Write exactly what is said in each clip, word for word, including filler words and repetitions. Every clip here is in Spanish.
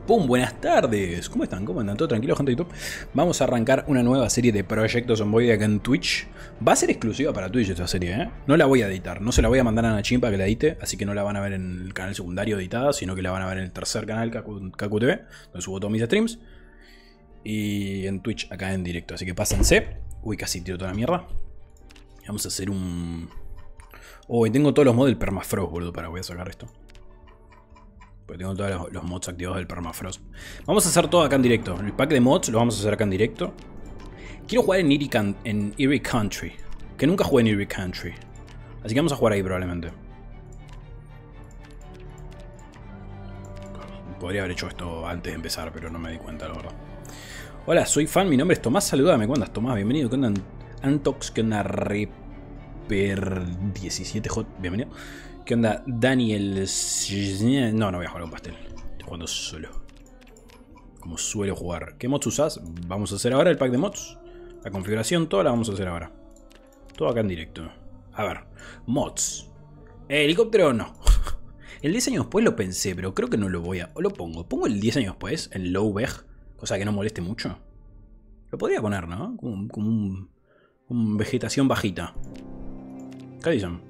¡Pum! Buenas tardes. ¿Cómo están? ¿Cómo andan? ¿Todo tranquilo, gente de YouTube? Vamos a arrancar una nueva serie de Proyecto Zomboide acá en Twitch. Va a ser exclusiva para Twitch esta serie, ¿eh? No la voy a editar. No se la voy a mandar a Nachin para que la edite. Así que no la van a ver en el canal secundario editada, sino que la van a ver en el tercer canal, K Q T V, donde subo todos mis streams. Y en Twitch acá en directo. Así que pásense. Uy, casi tiro toda la mierda. Vamos a hacer un... Oh, y tengo todos los mods del Permafrost, boludo. Para, voy a sacar esto. Porque tengo todos los, los mods activados del Permafrost. Vamos a hacer todo acá en directo. El pack de mods lo vamos a hacer acá en directo. Quiero jugar en Eerie, Can en Eerie Country. Que nunca jugué en Eerie Country. Así que vamos a jugar ahí probablemente. Podría haber hecho esto antes de empezar, pero no me di cuenta, la verdad. Hola, soy fan, mi nombre es Tomás. Saludame, ¿cómo andas, Tomás? Bienvenido. ¿Qué onda, Antox? ¿Qué onda, Reper diecisiete J? Bienvenido. ¿Qué onda, Daniel? No, no voy a jugar un pastel. Estoy jugando solo. Como suelo jugar. ¿Qué mods usás? Vamos a hacer ahora el pack de mods. La configuración, toda la vamos a hacer ahora. Todo acá en directo. A ver, mods. ¿El helicóptero no? El diez años después lo pensé, pero creo que no lo voy a... O lo pongo. ¿Pongo el diez años después? En low veg. Cosa que no moleste mucho. Lo podría poner, ¿no? Como, como un, un vegetación bajita. ¿Qué dicen?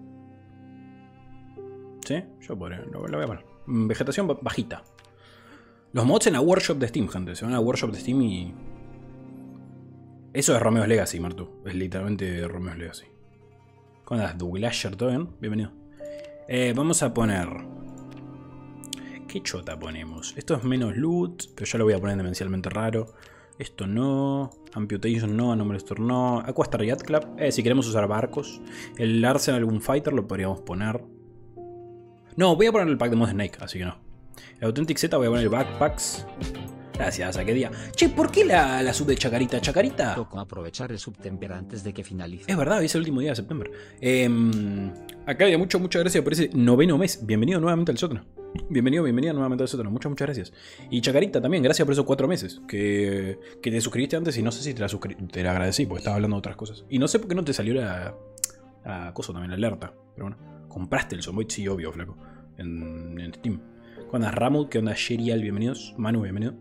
¿Sí? Yo podré, lo, lo voy a poner. Vegetación bajita. Los mods en la workshop de Steam, gente. Se van a la workshop de Steam y... Eso es Romeo's Legacy, Martu. Es literalmente Romeo's Legacy. ¿Cómo andas, Douglasher? ¿Todo bien? Bienvenido. Eh, vamos a poner... ¿Qué chota ponemos? Esto es menos loot, pero ya lo voy a poner demencialmente raro. Esto no. Amputation no. Anomaly Store no. Aquastar Yacht Club. Eh, si queremos usar barcos. El Arsenal algún fighter lo podríamos poner. No, voy a poner el pack de mods Snake, así que no. El Authentic Z voy a poner el Backpacks. Gracias, ¿a qué día? Che, ¿por qué la, la sub de Chacarita? Chacarita. Tocó aprovechar el September antes de que finalice. Es verdad, hoy es el último día de septiembre. Eh, acá había mucho, muchas gracias por ese noveno mes. Bienvenido nuevamente al sótano. Bienvenido, bienvenida nuevamente al sótano. Muchas, muchas gracias. Y Chacarita también, gracias por esos cuatro meses. Que, que te suscribiste antes y no sé si te la, te la agradecí porque estaba hablando de otras cosas. Y no sé por qué no te salió la, la cosa también, la alerta. Pero bueno, compraste el Zomboid, sí, obvio, flaco. En, en Steam. ¿Qué onda, Ramud? ¿Qué onda, Sherial? Bienvenidos. Manu, bienvenido.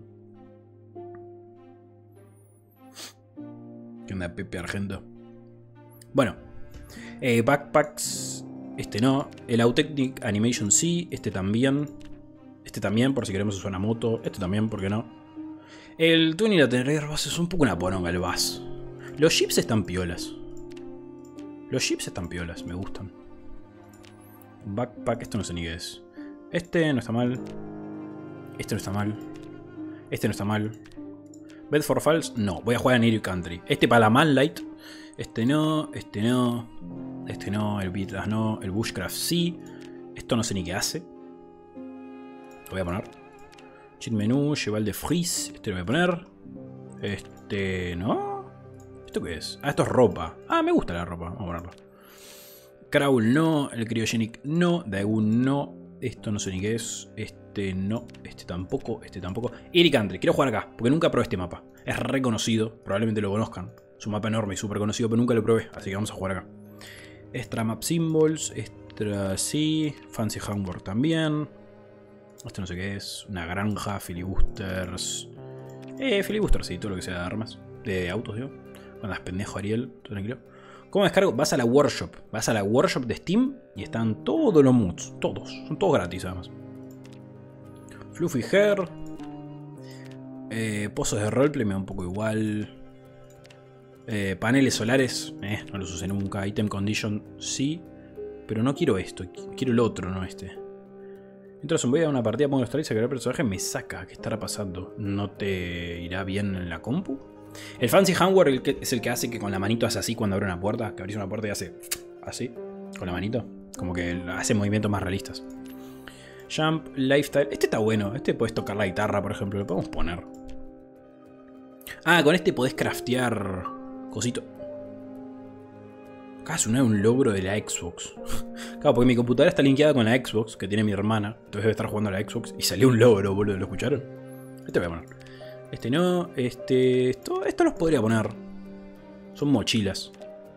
¿Qué onda, Pepe Argento? Bueno, eh, Backpacks. Este no. El Authentic Animation sí. Este también. Este también, por si queremos usar una moto. Este también, ¿por qué no? El Tuning y la tener base es un poco una poronga el bus. Los chips están piolas. Los chips están piolas, me gustan. Backpack, esto no sé ni qué es. Este no está mal. Este no está mal. Este no está mal. Bedford Falls, no. Voy a jugar en Eerie Country. Este para la Manlight. Este no. Este no. Este no. El Beatles no. El Bushcraft sí. Esto no sé ni qué hace. Lo voy a poner. Cheat Menú. Cheval de Freeze. Este lo voy a poner. Este no. ¿Esto qué es? Ah, esto es ropa. Ah, me gusta la ropa. Vamos a ponerlo. Crawl no, el Cryogenic no, Daegun no, esto no sé ni qué es, este no, este tampoco, este tampoco. Eerie Country, quiero jugar acá, porque nunca probé este mapa. Es reconocido, probablemente lo conozcan. Es un mapa enorme y súper conocido, pero nunca lo probé, así que vamos a jugar acá. Extra Map Symbols, extra sí, Fancy Homework también. Este no sé qué es, una granja, filibusters. Eh, filibusters, sí, todo lo que sea de armas, de autos, digo. Cuando es pendejo Ariel, todo tranquilo. ¿Cómo descargo? Vas a la workshop. Vas a la workshop de Steam y están todos los mods. Todos. Son todos gratis además. Fluffy Hair. Eh, pozos de roleplay me da un poco igual. Eh, paneles solares. Eh, no los usé nunca. Item Condition sí. Pero no quiero esto. Quiero el otro, no este. Entonces voy a una partida, pongo los trailers, a crear personaje. Me saca. ¿Qué estará pasando? ¿No te irá bien en la compu? El Fancy Handwork el que, es el que hace que con la manito hace así cuando abre una puerta. Que abrís una puerta y hace así. Con la manito. Como que hace movimientos más realistas. Jump, Lifestyle. Este está bueno. Este podés tocar la guitarra, por ejemplo. Lo podemos poner. Ah, con este podés craftear cosito. Acá suena un logro de la Xbox. Claro, porque mi computadora está linkeada con la Xbox que tiene mi hermana. Entonces debe estar jugando a la Xbox. Y salió un logro, boludo. ¿Lo escucharon? Este voy a poner. Este no, este... Esto, esto los podría poner. Son mochilas.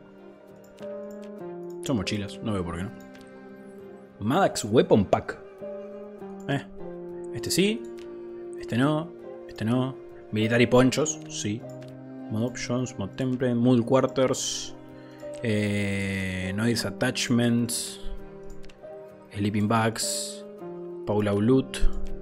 Son mochilas, no veo por qué no. Maddox Weapon Pack. Eh, este sí. Este no. Este no. Militar y ponchos, sí. Mod options, mod template, mood quarters. Eh, noise attachments. Sleeping bags. Paula loot.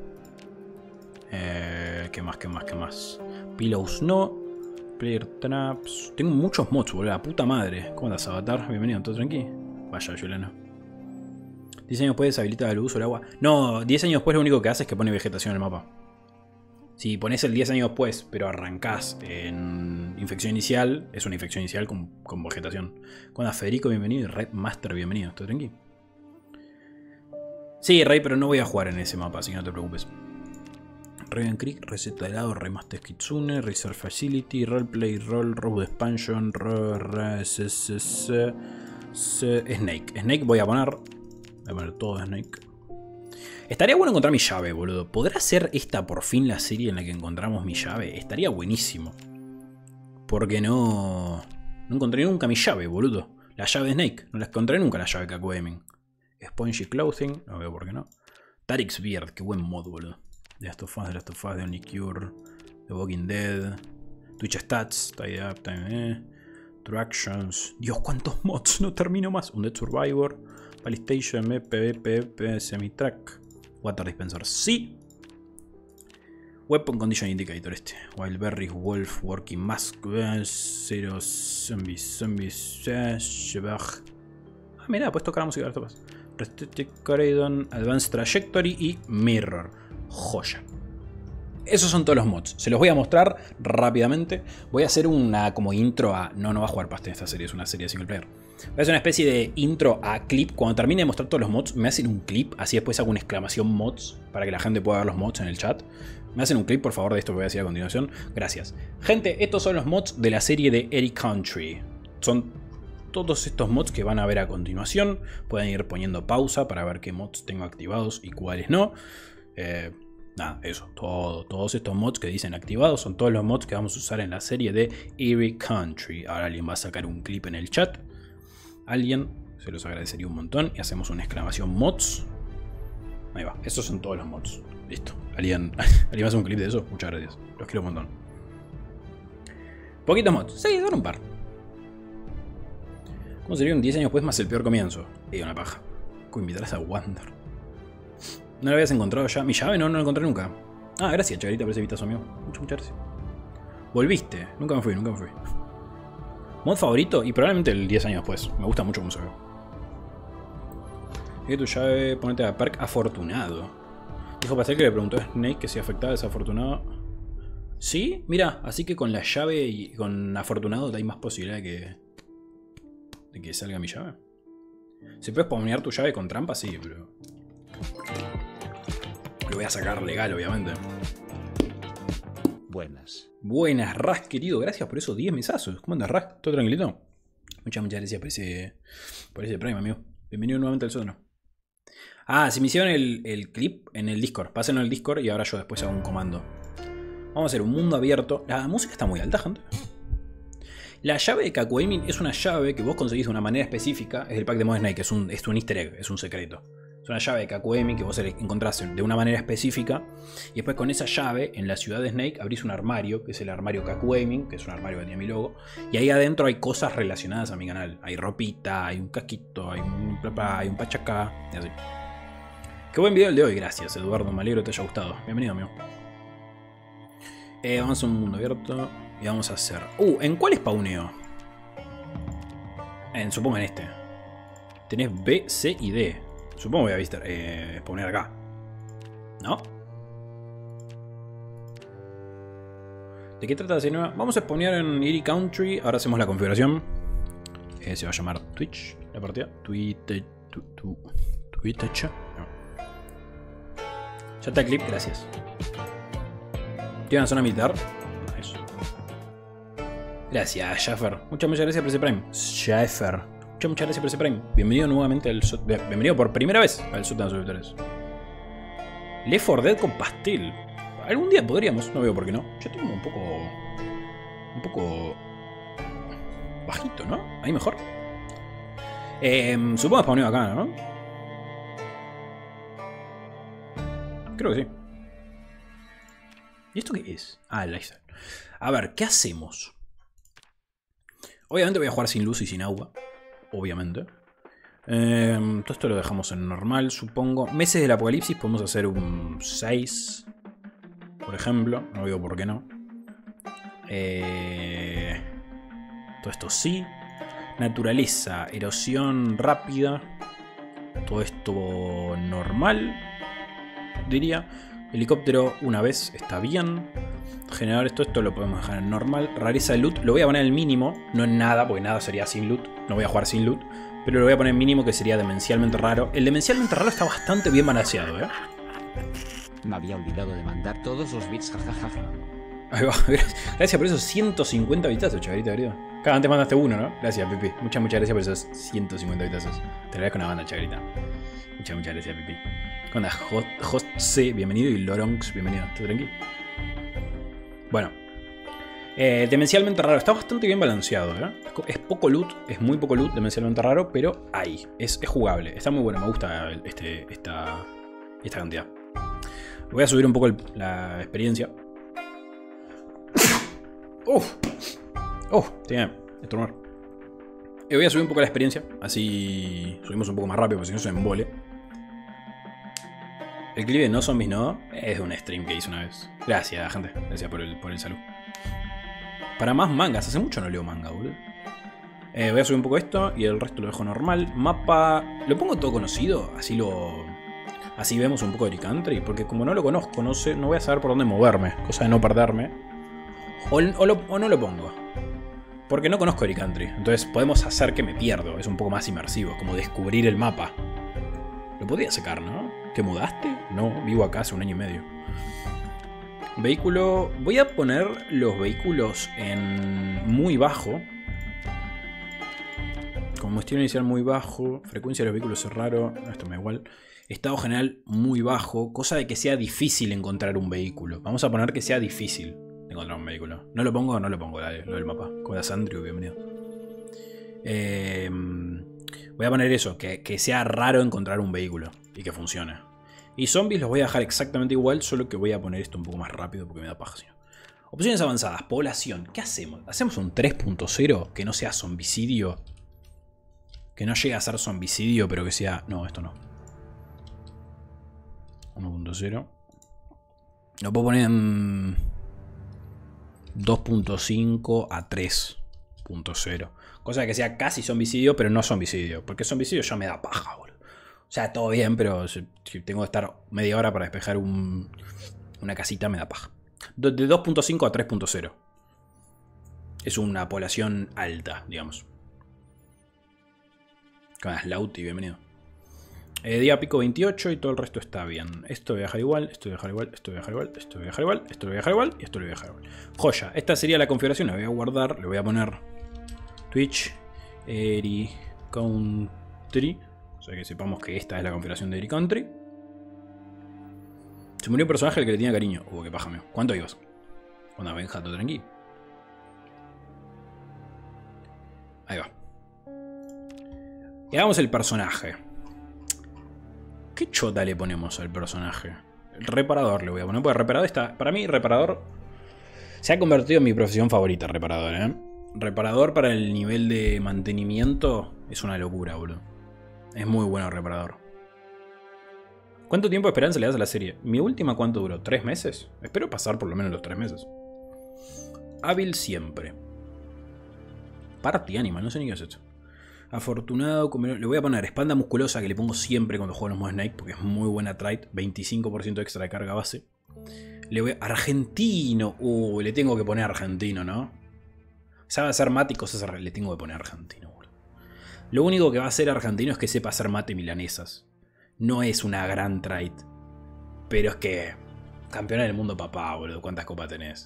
Eh, ¿Qué más? ¿Qué más? ¿Qué más? Pillows no. Player traps. Tengo muchos mods, boludo. La puta madre. ¿Cómo estás, Avatar? Bienvenido, ¿todo tranqui? Vaya, Juliano. diez años después deshabilita el uso del agua. No, diez años después lo único que hace es que pone vegetación en el mapa. Si pones el diez años después, pero arrancás en infección inicial, es una infección inicial con, con vegetación. Cuando Federico, bienvenido. Y Red Master, bienvenido. ¿Todo tranqui? Sí, Rey, pero no voy a jugar en ese mapa, así que no te preocupes. Raven Creek, receta de helado, Remaster Kitsune, Research Facility, Roleplay, Roll, Road Expansion, Snake. Snake voy a poner. Voy a poner todo Snake. Estaría bueno encontrar mi llave, boludo. ¿Podrá ser esta por fin la serie en la que encontramos mi llave? Estaría buenísimo. Porque no... No encontré nunca mi llave, boludo. La llave de Snake. No la encontré nunca la llave de Kaku Gaming. Spongy Clothing. No veo por qué no. Tarik's Beard. Qué buen mod, boludo. The Last of Us, The Last of Us, The Only Cure. The Walking Dead. Twitch Stats. Tidy Up, Time eh. True Actions. Dios, cuántos mods. No termino más. Undead Survivor. Pallistation, M P V, P V P, Semi-Track. Water Dispenser, sí. Weapon Condition Indicator este. Wild Berries, Wolf, Working Mask, Zero, Zombies, Zombies, Shebag. Ah, mira, puedes tocar la música de las topas. Restricted Corridon, Advanced Trajectory y Mirror. Joya. Esos son todos los mods. Se los voy a mostrar rápidamente. Voy a hacer una como intro a... No, no va a jugar Paste en esta serie, es una serie de single player. Voy a hacer una especie de intro a clip. Cuando termine de mostrar todos los mods, me hacen un clip. Así después hago una exclamación mods para que la gente pueda ver los mods en el chat. Me hacen un clip, por favor, de esto que voy a decir a continuación. Gracias. Gente, estos son los mods de la serie de Eric Country. Son todos estos mods que van a ver a continuación. Pueden ir poniendo pausa para ver qué mods tengo activados y cuáles no. Eh... Nada, eso, todo, todos estos mods que dicen activados son todos los mods que vamos a usar en la serie de Eerie Country. Ahora alguien va a sacar un clip en el chat. Alguien, se los agradecería un montón. Y hacemos una exclamación mods. Ahí va, esos son todos los mods. Listo. ¿Alguien, ¿alguien hace un clip de eso? Muchas gracias, los quiero un montón. Poquitos mods, sí, son un par. ¿Cómo sería un diez años después más el peor comienzo? Y una paja. ¿Cómo invitarás a Wander? ¿No lo habías encontrado ya? ¿Mi llave? No, no la encontré nunca. Ah, gracias, Chavarita, por ese vistazo mío. Muchas, muchas gracias. Volviste. Nunca me fui, nunca me fui. Mod favorito y probablemente el diez años después. Me gusta mucho cómo se ve. Y tu llave, ponete a perk afortunado. Dijo Pastel que le preguntó a Snake que si afectaba a desafortunado. ¿Sí? Mira, así que con la llave y con afortunado hay más posibilidad de que... de que salga mi llave. ¿Se puede spawnear tu llave con trampa? Sí, pero... Lo voy a sacar legal, obviamente. Buenas. Buenas, Ras, querido. Gracias por esos diez mesazos. ¿Cómo andas, Ras? ¿Todo tranquilito? Muchas, muchas gracias por ese, por ese premio, amigo. Bienvenido nuevamente al sótano. Ah, se me hicieron el, el clip en el Discord. Pásenlo en el Discord y ahora yo después hago un comando. Vamos a hacer un mundo abierto. La música está muy alta, gente. La llave de Kaku Gaming es una llave que vos conseguís de una manera específica. Es el pack de Mod Snake, es un, es un easter egg, es un secreto. Es una llave de Kaku Gaming que vos encontrás de una manera específica. Y después con esa llave, en la ciudad de Snake, abrís un armario, que es el armario Kaku Gaming, que es un armario que tiene mi logo. Y ahí adentro hay cosas relacionadas a mi canal. Hay ropita, hay un casquito, hay un, hay un pachacá, y así. Qué buen video el de hoy, gracias Eduardo, me alegro que te haya gustado. Bienvenido, amigo. Eh, vamos a un mundo abierto y vamos a hacer... Uh, ¿en cuál spawneo? En, supongo en este. Tenés B, C y D. Supongo que voy a eh, spawnear acá. ¿No? ¿De qué trata la serie nueva? Vamos a spawnear en Eerie Country. Ahora hacemos la configuración. Eh, se va a llamar Twitch, la partida. Twitch. Twitch. No. Ya está el clip, gracias. ¿Tiene una zona militar? Eso. Gracias, Schaffer. Muchas, muchas gracias por ese Prime. Schaffer. Muchas, muchas gracias por ese Prime. Bienvenido nuevamente al sótano. Bienvenido por primera vez al sótano de suscriptores. Left four Dead con pastel. Algún día podríamos, no veo por qué no. Yo tengo un poco. Un poco. Bajito, ¿no? Ahí mejor. Eh, supongo que spawneo acá, ¿no? Creo que sí. ¿Y esto qué es? Ah, el lifestyle. A ver, ¿qué hacemos? Obviamente voy a jugar sin luz y sin agua. Obviamente. Eh, todo esto lo dejamos en normal, supongo. Meses del apocalipsis podemos hacer un seis. Por ejemplo. No veo por qué no. Eh, todo esto sí. Naturaleza, erosión rápida. Todo esto normal, diría. Helicóptero una vez está bien. Generadores, todo esto lo podemos dejar en normal. Rareza de loot, lo voy a poner en el mínimo. No en nada, porque nada sería sin loot. No voy a jugar sin loot. Pero lo voy a poner en mínimo, que sería demencialmente raro. El demencialmente raro está bastante bien balanceado, ¿eh? Me había olvidado de mandar todos los bits, jajaja. Ahí va, gracias por esos ciento cincuenta vitazos, chavarita, querido. Cada antes mandaste uno, ¿no? Gracias, Pipi. Muchas, muchas gracias por esos ciento cincuenta vitazos. Te agradezco una banda, chavarita. Muchas, muchas gracias, Pipi. ¿Qué onda? José, bienvenido. Y Loronx, bienvenido. ¿Estás tranquilo? Bueno. Eh, demencialmente raro. Está bastante bien balanceado, ¿eh? Es poco loot, es muy poco loot, demencialmente raro, pero hay. Es, es jugable. Está muy bueno, me gusta este, esta, esta cantidad. Voy a subir un poco el, la experiencia. Uf. Uf, tiene estornudar. Y voy a subir un poco la experiencia. Así subimos un poco más rápido, porque si no se embole. El clip de No Zombies No es de un stream que hice una vez. Gracias, gente. Gracias por el, por el salud. Para más mangas. Hace mucho no leo manga, boludo. Eh, voy a subir un poco esto y el resto lo dejo normal. Mapa. Lo pongo todo conocido. Así lo. Así vemos un poco de Eric Country. Porque como no lo conozco, no sé, no voy a saber por dónde moverme. Cosa de no perderme. O, o, lo, o no lo pongo. Porque no conozco Eric Country. Entonces podemos hacer que me pierdo. Es un poco más inmersivo. Como descubrir el mapa. Lo podría sacar, ¿no? ¿Te mudaste? No, vivo acá hace un año y medio. Vehículo. Voy a poner los vehículos en muy bajo. Combustible inicial muy bajo. Frecuencia de los vehículos es raro. Esto me da igual. Estado general muy bajo. Cosa de que sea difícil encontrar un vehículo. Vamos a poner que sea difícil encontrar un vehículo. No lo pongo, no lo pongo, dale, lo del mapa. ¿Cómo estás, Andrew? Bienvenido. Eh, voy a poner eso, que, que sea raro encontrar un vehículo y que funcione. Y zombies los voy a dejar exactamente igual, solo que voy a poner esto un poco más rápido porque me da paja. Opciones avanzadas, población. ¿Qué hacemos? ¿Hacemos un tres punto cero que no sea zombicidio? Que no llegue a ser zombicidio, pero que sea... No, esto no. uno punto cero. Lo puedo poner en dos punto cinco a tres punto cero. Cosa que sea casi zombicidio, pero no zombicidio. Porque zombicidio ya me da paja, boludo. O sea, todo bien, pero si tengo que estar media hora para despejar un, una casita, me da paja. De dos punto cinco a tres punto cero. Es una población alta, digamos. Con Slaughty, bienvenido. Eh, día pico veintiocho y todo el resto está bien. Esto voy a dejar igual, esto voy a dejar igual, esto voy a dejar igual, esto voy a dejar igual, esto lo voy a dejar igual y esto lo voy a dejar igual. Joya, esta sería la configuración, la voy a guardar, le voy a poner Twitch, Eric Country. O sea que sepamos que esta es la configuración de Eric Country. Se murió un personaje al que le tenía cariño. Uh, qué paja mío. ¿Cuánto ibas? Onda, ven, jato, tranqui. Ahí va. Y hagamos el personaje. ¿Qué chota le ponemos al personaje? El reparador le voy a poner. Porque reparador está. Para mí, reparador se ha convertido en mi profesión favorita, reparador, ¿eh? Reparador para el nivel de mantenimiento es una locura, boludo. Es muy bueno reparador. ¿Cuánto tiempo de esperanza le das a la serie? Mi última, ¿cuánto duró? ¿Tres meses? Espero pasar por lo menos los tres meses. Hábil siempre. Party Animal, no sé ni qué es esto. Afortunado, le voy a poner espalda musculosa, que le pongo siempre cuando juego en los modos Snake, porque es muy buena trait. veinticinco por ciento extra de carga base. Le voy a... Argentino. Uh, le tengo que poner argentino, ¿no? Sabe hacer mate y cosas, le tengo que poner argentino, boludo. Lo único que va a hacer argentino es que sepa hacer mate milanesas. No es una gran trait. Pero es que... Campeona del mundo, papá, boludo. ¿Cuántas copas tenés?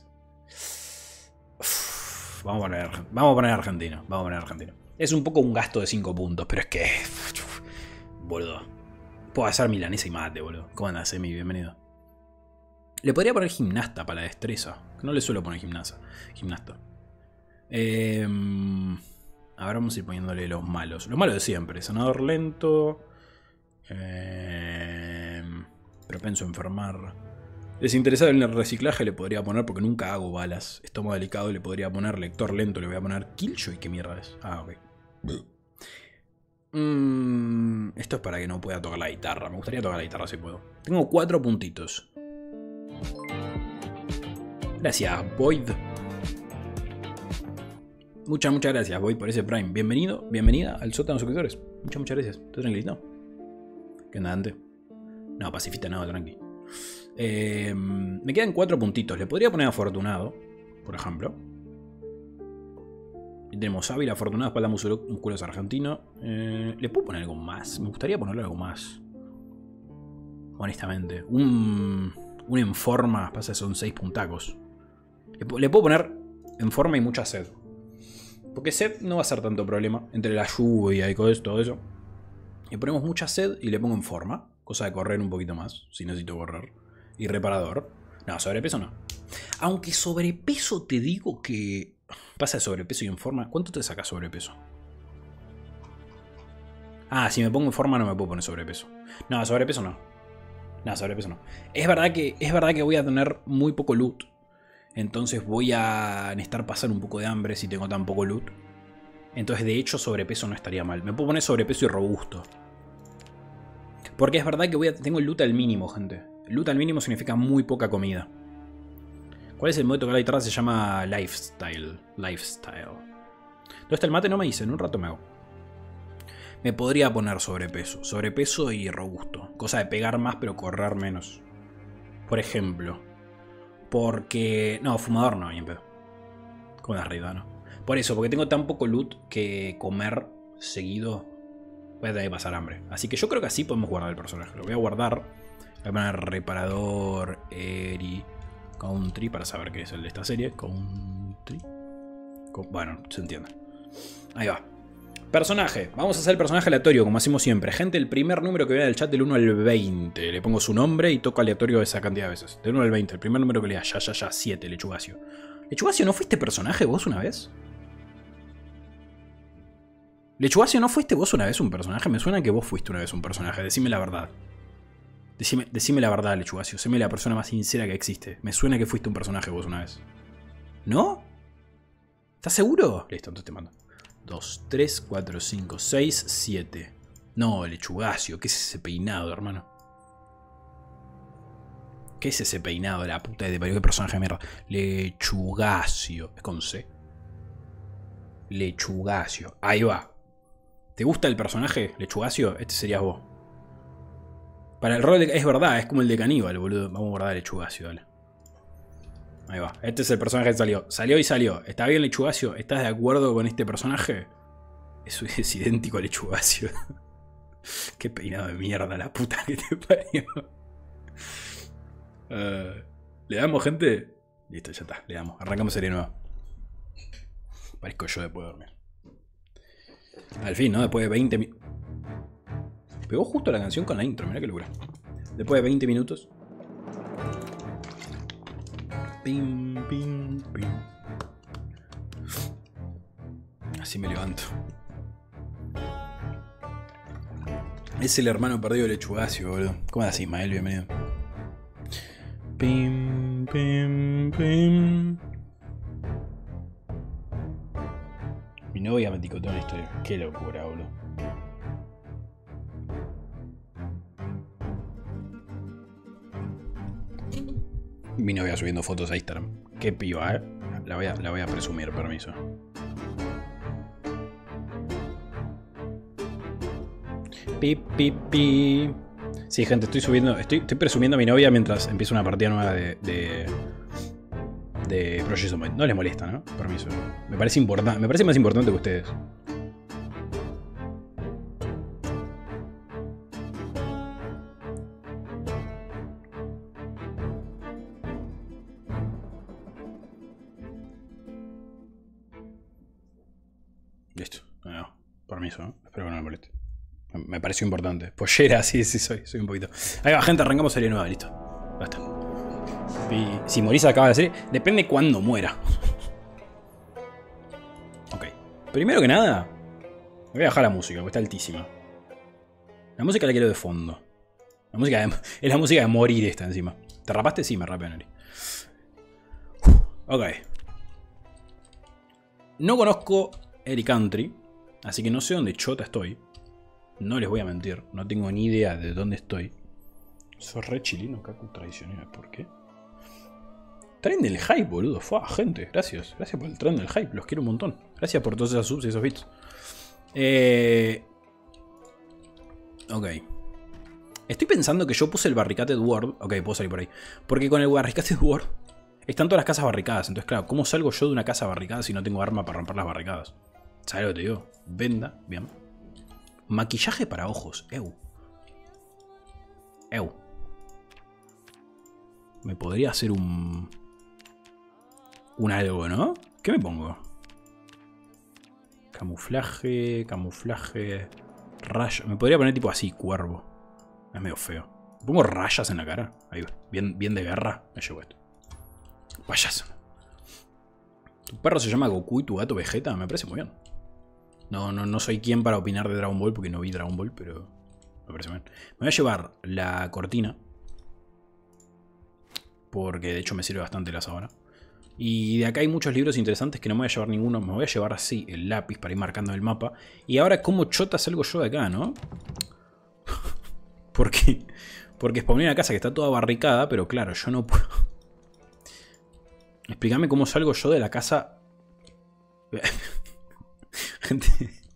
Uf, vamos a poner... Vamos a poner argentino. Vamos a poner argentino. Es un poco un gasto de cinco puntos, pero es que... Boludo. Puedo hacer milanesa y mate, boludo. ¿Cómo andas, Emi? Bienvenido. Le podría poner gimnasta para la destreza. No le suelo poner gimnasta. Gimnasta. Eh, a ver, vamos a ir poniéndole los malos. Los malos de siempre. Sanador lento. Eh, propenso a enfermar. Desinteresado en el reciclaje le podría poner, porque nunca hago balas. Estómago delicado le podría poner, lector lento le voy a poner Killjoy. ¿Qué mierda es? Ah, ok. Mm, esto es para que no pueda tocar la guitarra. Me gustaría tocar la guitarra si puedo. Tengo cuatro puntitos. Gracias, Void. Muchas, muchas gracias, Void, por ese Prime. Bienvenido, bienvenida al sótano de suscriptores. Muchas, muchas gracias. ¿Estás tranquilito? ¿Qué onda, Dante? No, pacifista, no, tranqui. Eh, me quedan cuatro puntitos. Le podría poner afortunado, por ejemplo. Y tenemos hábil, afortunado, espalda musculosa argentino. Eh, ¿Le puedo poner algo más? Me gustaría ponerle algo más. Honestamente. Un, un en forma. Pasa que son seis puntacos. Le, le puedo poner en forma y mucha sed. Porque sed no va a ser tanto problema. Entre la lluvia y todo eso, todo eso. Le ponemos mucha sed y le pongo en forma. Cosa de correr un poquito más. Si necesito correr. Y reparador. No, sobrepeso no. Aunque sobrepeso te digo que... Pasa de sobrepeso y en forma. ¿Cuánto te saca sobrepeso? Ah, si me pongo en forma no me puedo poner sobrepeso. No, sobrepeso no. No, sobrepeso no. Es verdad que, es verdad que voy a tener muy poco loot. Entonces voy a necesitar pasar un poco de hambre si tengo tan poco loot. Entonces de hecho sobrepeso no estaría mal. Me puedo poner sobrepeso y robusto. Porque es verdad que voy a, tengo el loot al mínimo, gente. El loot al mínimo significa muy poca comida. ¿Cuál es el modo de tocar la guitarra? Se llama Lifestyle. Lifestyle. ¿Dónde está el mate? No me dice. En un rato me hago. Me podría poner sobrepeso. Sobrepeso y robusto. Cosa de pegar más pero correr menos. Por ejemplo. Porque... No, fumador no, bien pedo. Como la realidad, no. Por eso, porque tengo tan poco loot que comer seguido voy a tener que pasar hambre. Así que yo creo que así podemos guardar el personaje. Lo voy a guardar. Voy a poner reparador, Eri, Country, para saber qué es el de esta serie. Country. Bueno, se entiende. Ahí va. Personaje. Vamos a hacer el personaje aleatorio, como hacemos siempre. Gente, el primer número que vea del chat del uno al veinte. Le pongo su nombre y toco aleatorio esa cantidad de veces. Del uno al veinte. El primer número que lea. Ya, ya, ya. siete. Lechugacio. Lechugacio, ¿no fuiste personaje vos una vez? Lechugacio, ¿no fuiste vos una vez un personaje? Me suena que vos fuiste una vez un personaje. Decime la verdad. Decime, decime la verdad, Lechugacio. Séme la persona más sincera que existe. Me suena que fuiste un personaje vos una vez. ¿No? ¿Estás seguro? Listo, entonces te mando. dos, tres, cuatro, cinco, seis, siete. No, Lechugacio. ¿Qué es ese peinado, hermano? ¿Qué es ese peinado? La puta de parió. ¿Qué personaje de mierda? Lechugacio. Es con C. Lechugacio. Ahí va. ¿Te gusta el personaje, Lechugacio? Este serías vos. Para el rol de... Es verdad, es como el de caníbal, boludo. Vamos a guardar Lechugacio, dale. Ahí va. Este es el personaje que salió. Salió y salió. ¿Está bien, Lechugacio? ¿Estás de acuerdo con este personaje? Eso es idéntico a Lechugacio. Qué peinado de mierda, la puta que te parió. Uh, ¿Le damos, gente? Listo, ya está. Le damos. Arrancamos serie nueva. Parezco yo después de dormir. Al fin, ¿no? Después de veinte minutos. Pegó justo la canción con la intro, mirá qué locura. Después de veinte minutos. Pim, pim, pim. Así me levanto. Es el hermano perdido de Lechugacio, boludo. ¿Cómo andas, Ismael? Bienvenido. Pim, pim, pim. Mi novia me ticoteó una historia. Qué locura, boludo. Mi novia subiendo fotos a Instagram. Qué piba, eh. La voy a, la voy a presumir, permiso. Pi, pi, pi. Sí, gente, estoy subiendo. Estoy, estoy presumiendo a mi novia mientras empiezo una partida nueva de. de de Project Zomboid. No les molesta, ¿no? Permiso. Me parece importante. Me parece más importante que ustedes. Listo. No, permiso, ¿no? Espero que no me moleste. Me pareció importante. Pollera, sí, sí, soy. Soy un poquito. Ahí va, gente, arrancamos serie nueva, listo. Basta. Y si morís acaba la serie, depende cuándo muera. Ok. Primero que nada, me voy a bajar la música, porque está altísima. La música la quiero de fondo. La música de, es la música de morir esta encima. ¿Te rapaste? Sí, me rapé, Neri. Ok. No conozco Eric Country, así que no sé dónde chota estoy. No les voy a mentir, no tengo ni idea de dónde estoy. Sos re chileno, Kaku tradicional, ¿por qué? Tren del hype, boludo. Fua, gente, gracias. Gracias por el tren del hype, los quiero un montón. Gracias por todos esos subs y esos bits. Eh... Ok. Estoy pensando que yo puse el Barricaded World. Ok, puedo salir por ahí. Porque con el Barricaded World están todas las casas barricadas. Entonces, claro, ¿cómo salgo yo de una casa barricada si no tengo arma para romper las barricadas? ¿Sabes lo que te digo? Venda, bien. Maquillaje para ojos. Eu. Eu. Me podría hacer un... Un algo, ¿no? ¿Qué me pongo? Camuflaje, camuflaje... Rayo. Me podría poner tipo así, cuervo. Es medio feo. ¿Me pongo rayas en la cara? Ahí va. Bien, bien de guerra. Me llevo esto. Payaso. Tu perro se llama Goku y tu gato Vegeta. Me parece muy bien. No, no, no soy quien para opinar de Dragon Ball porque no vi Dragon Ball, pero me parece bien. Me voy a llevar la cortina. Porque de hecho me sirve bastante la sábana. Y de acá hay muchos libros interesantes que no me voy a llevar ninguno. Me voy a llevar así el lápiz para ir marcando el mapa. Y ahora, ¿cómo chota salgo yo de acá, no? ¿Por qué? Porque spawné una casa que está toda barricada, pero claro, yo no puedo. Explícame cómo salgo yo de la casa. Gente.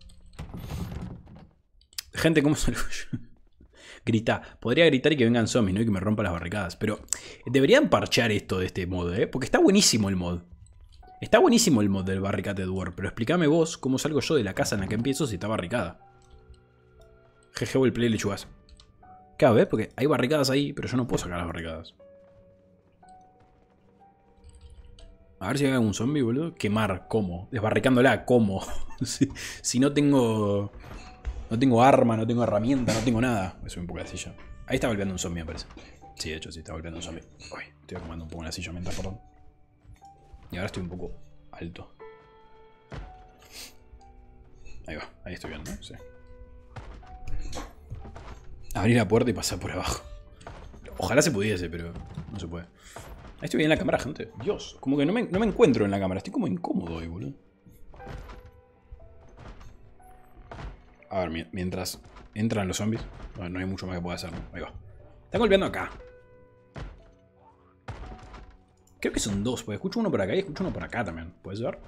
Gente, ¿cómo salgo yo? Grita. Podría gritar y que vengan zombies, ¿no? Y que me rompan las barricadas. Pero deberían parchear esto de este mod, ¿eh? Porque está buenísimo el mod. Está buenísimo el mod del Barricaded World. Pero explícame vos cómo salgo yo de la casa en la que empiezo si está barricada. Jeje, el play lechugas. Claro, ¿ves? Porque hay barricadas ahí, pero yo no puedo sacar las barricadas. A ver si hay algún zombie, boludo. Quemar, ¿cómo? Desbarricándola, ¿cómo? si, si no tengo... No tengo arma, no tengo herramienta, no tengo nada. Me subí un poco la silla. Ahí está golpeando un zombie, me parece. Sí, de hecho, sí, está golpeando un zombie. Uy, estoy acomodando un poco la silla mientras, perdón. Y ahora estoy un poco alto. Ahí va, ahí estoy bien, ¿no? Sí. Abrir la puerta y pasar por abajo. Ojalá se pudiese, pero no se puede. Ahí estoy bien en la cámara, gente. Dios, como que no me, no me encuentro en la cámara. Estoy como incómodo hoy, boludo. A ver, mientras entran los zombies. No, no hay mucho más que pueda hacer, ¿no? Ahí va. Están golpeando acá. Creo que son dos, porque escucho uno por acá y escucho uno por acá también. ¿Puedes ver?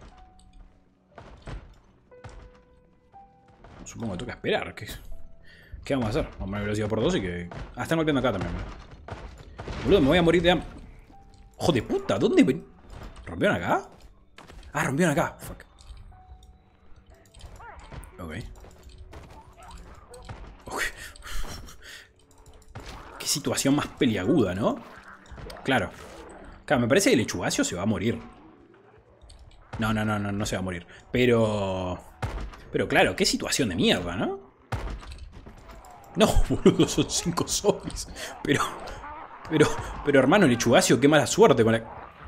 Supongo que toca esperar. ¿Qué, ¿Qué vamos a hacer? Vamos a poner velocidad por dos y que... Ah, están golpeando acá también. Boludo, me voy a morir de hambre. ¡Hijo de puta! ¿Dónde ven? ¿Rompieron acá? Ah, rompieron acá. Fuck. Ok. Ok. Qué situación más peliaguda, ¿no? Claro. Claro, me parece que el lechugacio se va a morir. No, no, no, no, no se va a morir. Pero... Pero claro, qué situación de mierda, ¿no? No, boludo, son cinco zombies. Pero... Pero... Pero hermano, lechugacio, qué mala suerte con la...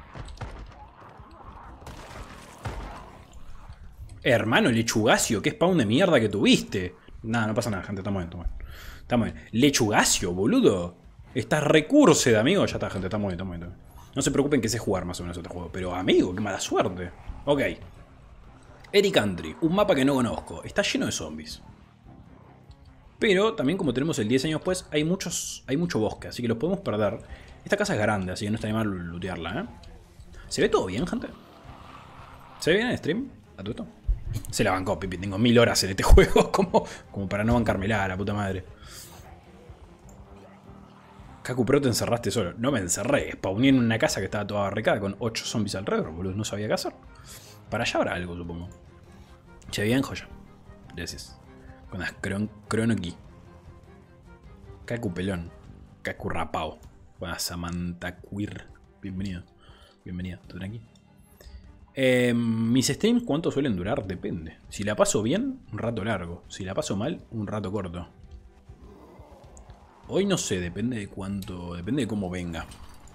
Hermano, lechugacio, qué spawn de mierda que tuviste. Nada, no pasa nada, gente, estamos bien, estamos bien. Estamos bien. Lechugacio, boludo. Estás recurso de amigo. Ya está, gente, estamos bien, estamos bien, estamos bien. No se preocupen que sé jugar más o menos este juego. Pero amigo, qué mala suerte. Ok. Eric Country, un mapa que no conozco. Está lleno de zombies. Pero también como tenemos el diez años después, hay muchos, hay mucho bosque, así que los podemos perder. Esta casa es grande, así que no está de mal lootearla, ¿eh? ¿Se ve todo bien, gente? ¿Se ve bien en stream? ¿A todo esto? Se la bancó, Pipi. Tengo mil horas en este juego como, como para no bancármela, la puta madre. Kaku, pero te encerraste solo. No me encerré. Spawné en una casa que estaba toda barricada con ocho zombies alrededor, boludo. No sabía qué hacer. Para allá habrá algo, supongo. Che, bien, joya. Gracias. Con las cron crono aquí. Kaku pelón. Kaku rapao. Con la Samantha Queer. Bienvenido. Bienvenido. ¿Todo tranqui? Eh, mis streams, ¿cuánto suelen durar? Depende. Si la paso bien, un rato largo. Si la paso mal, un rato corto. Hoy no sé, depende de cuánto. Depende de cómo venga.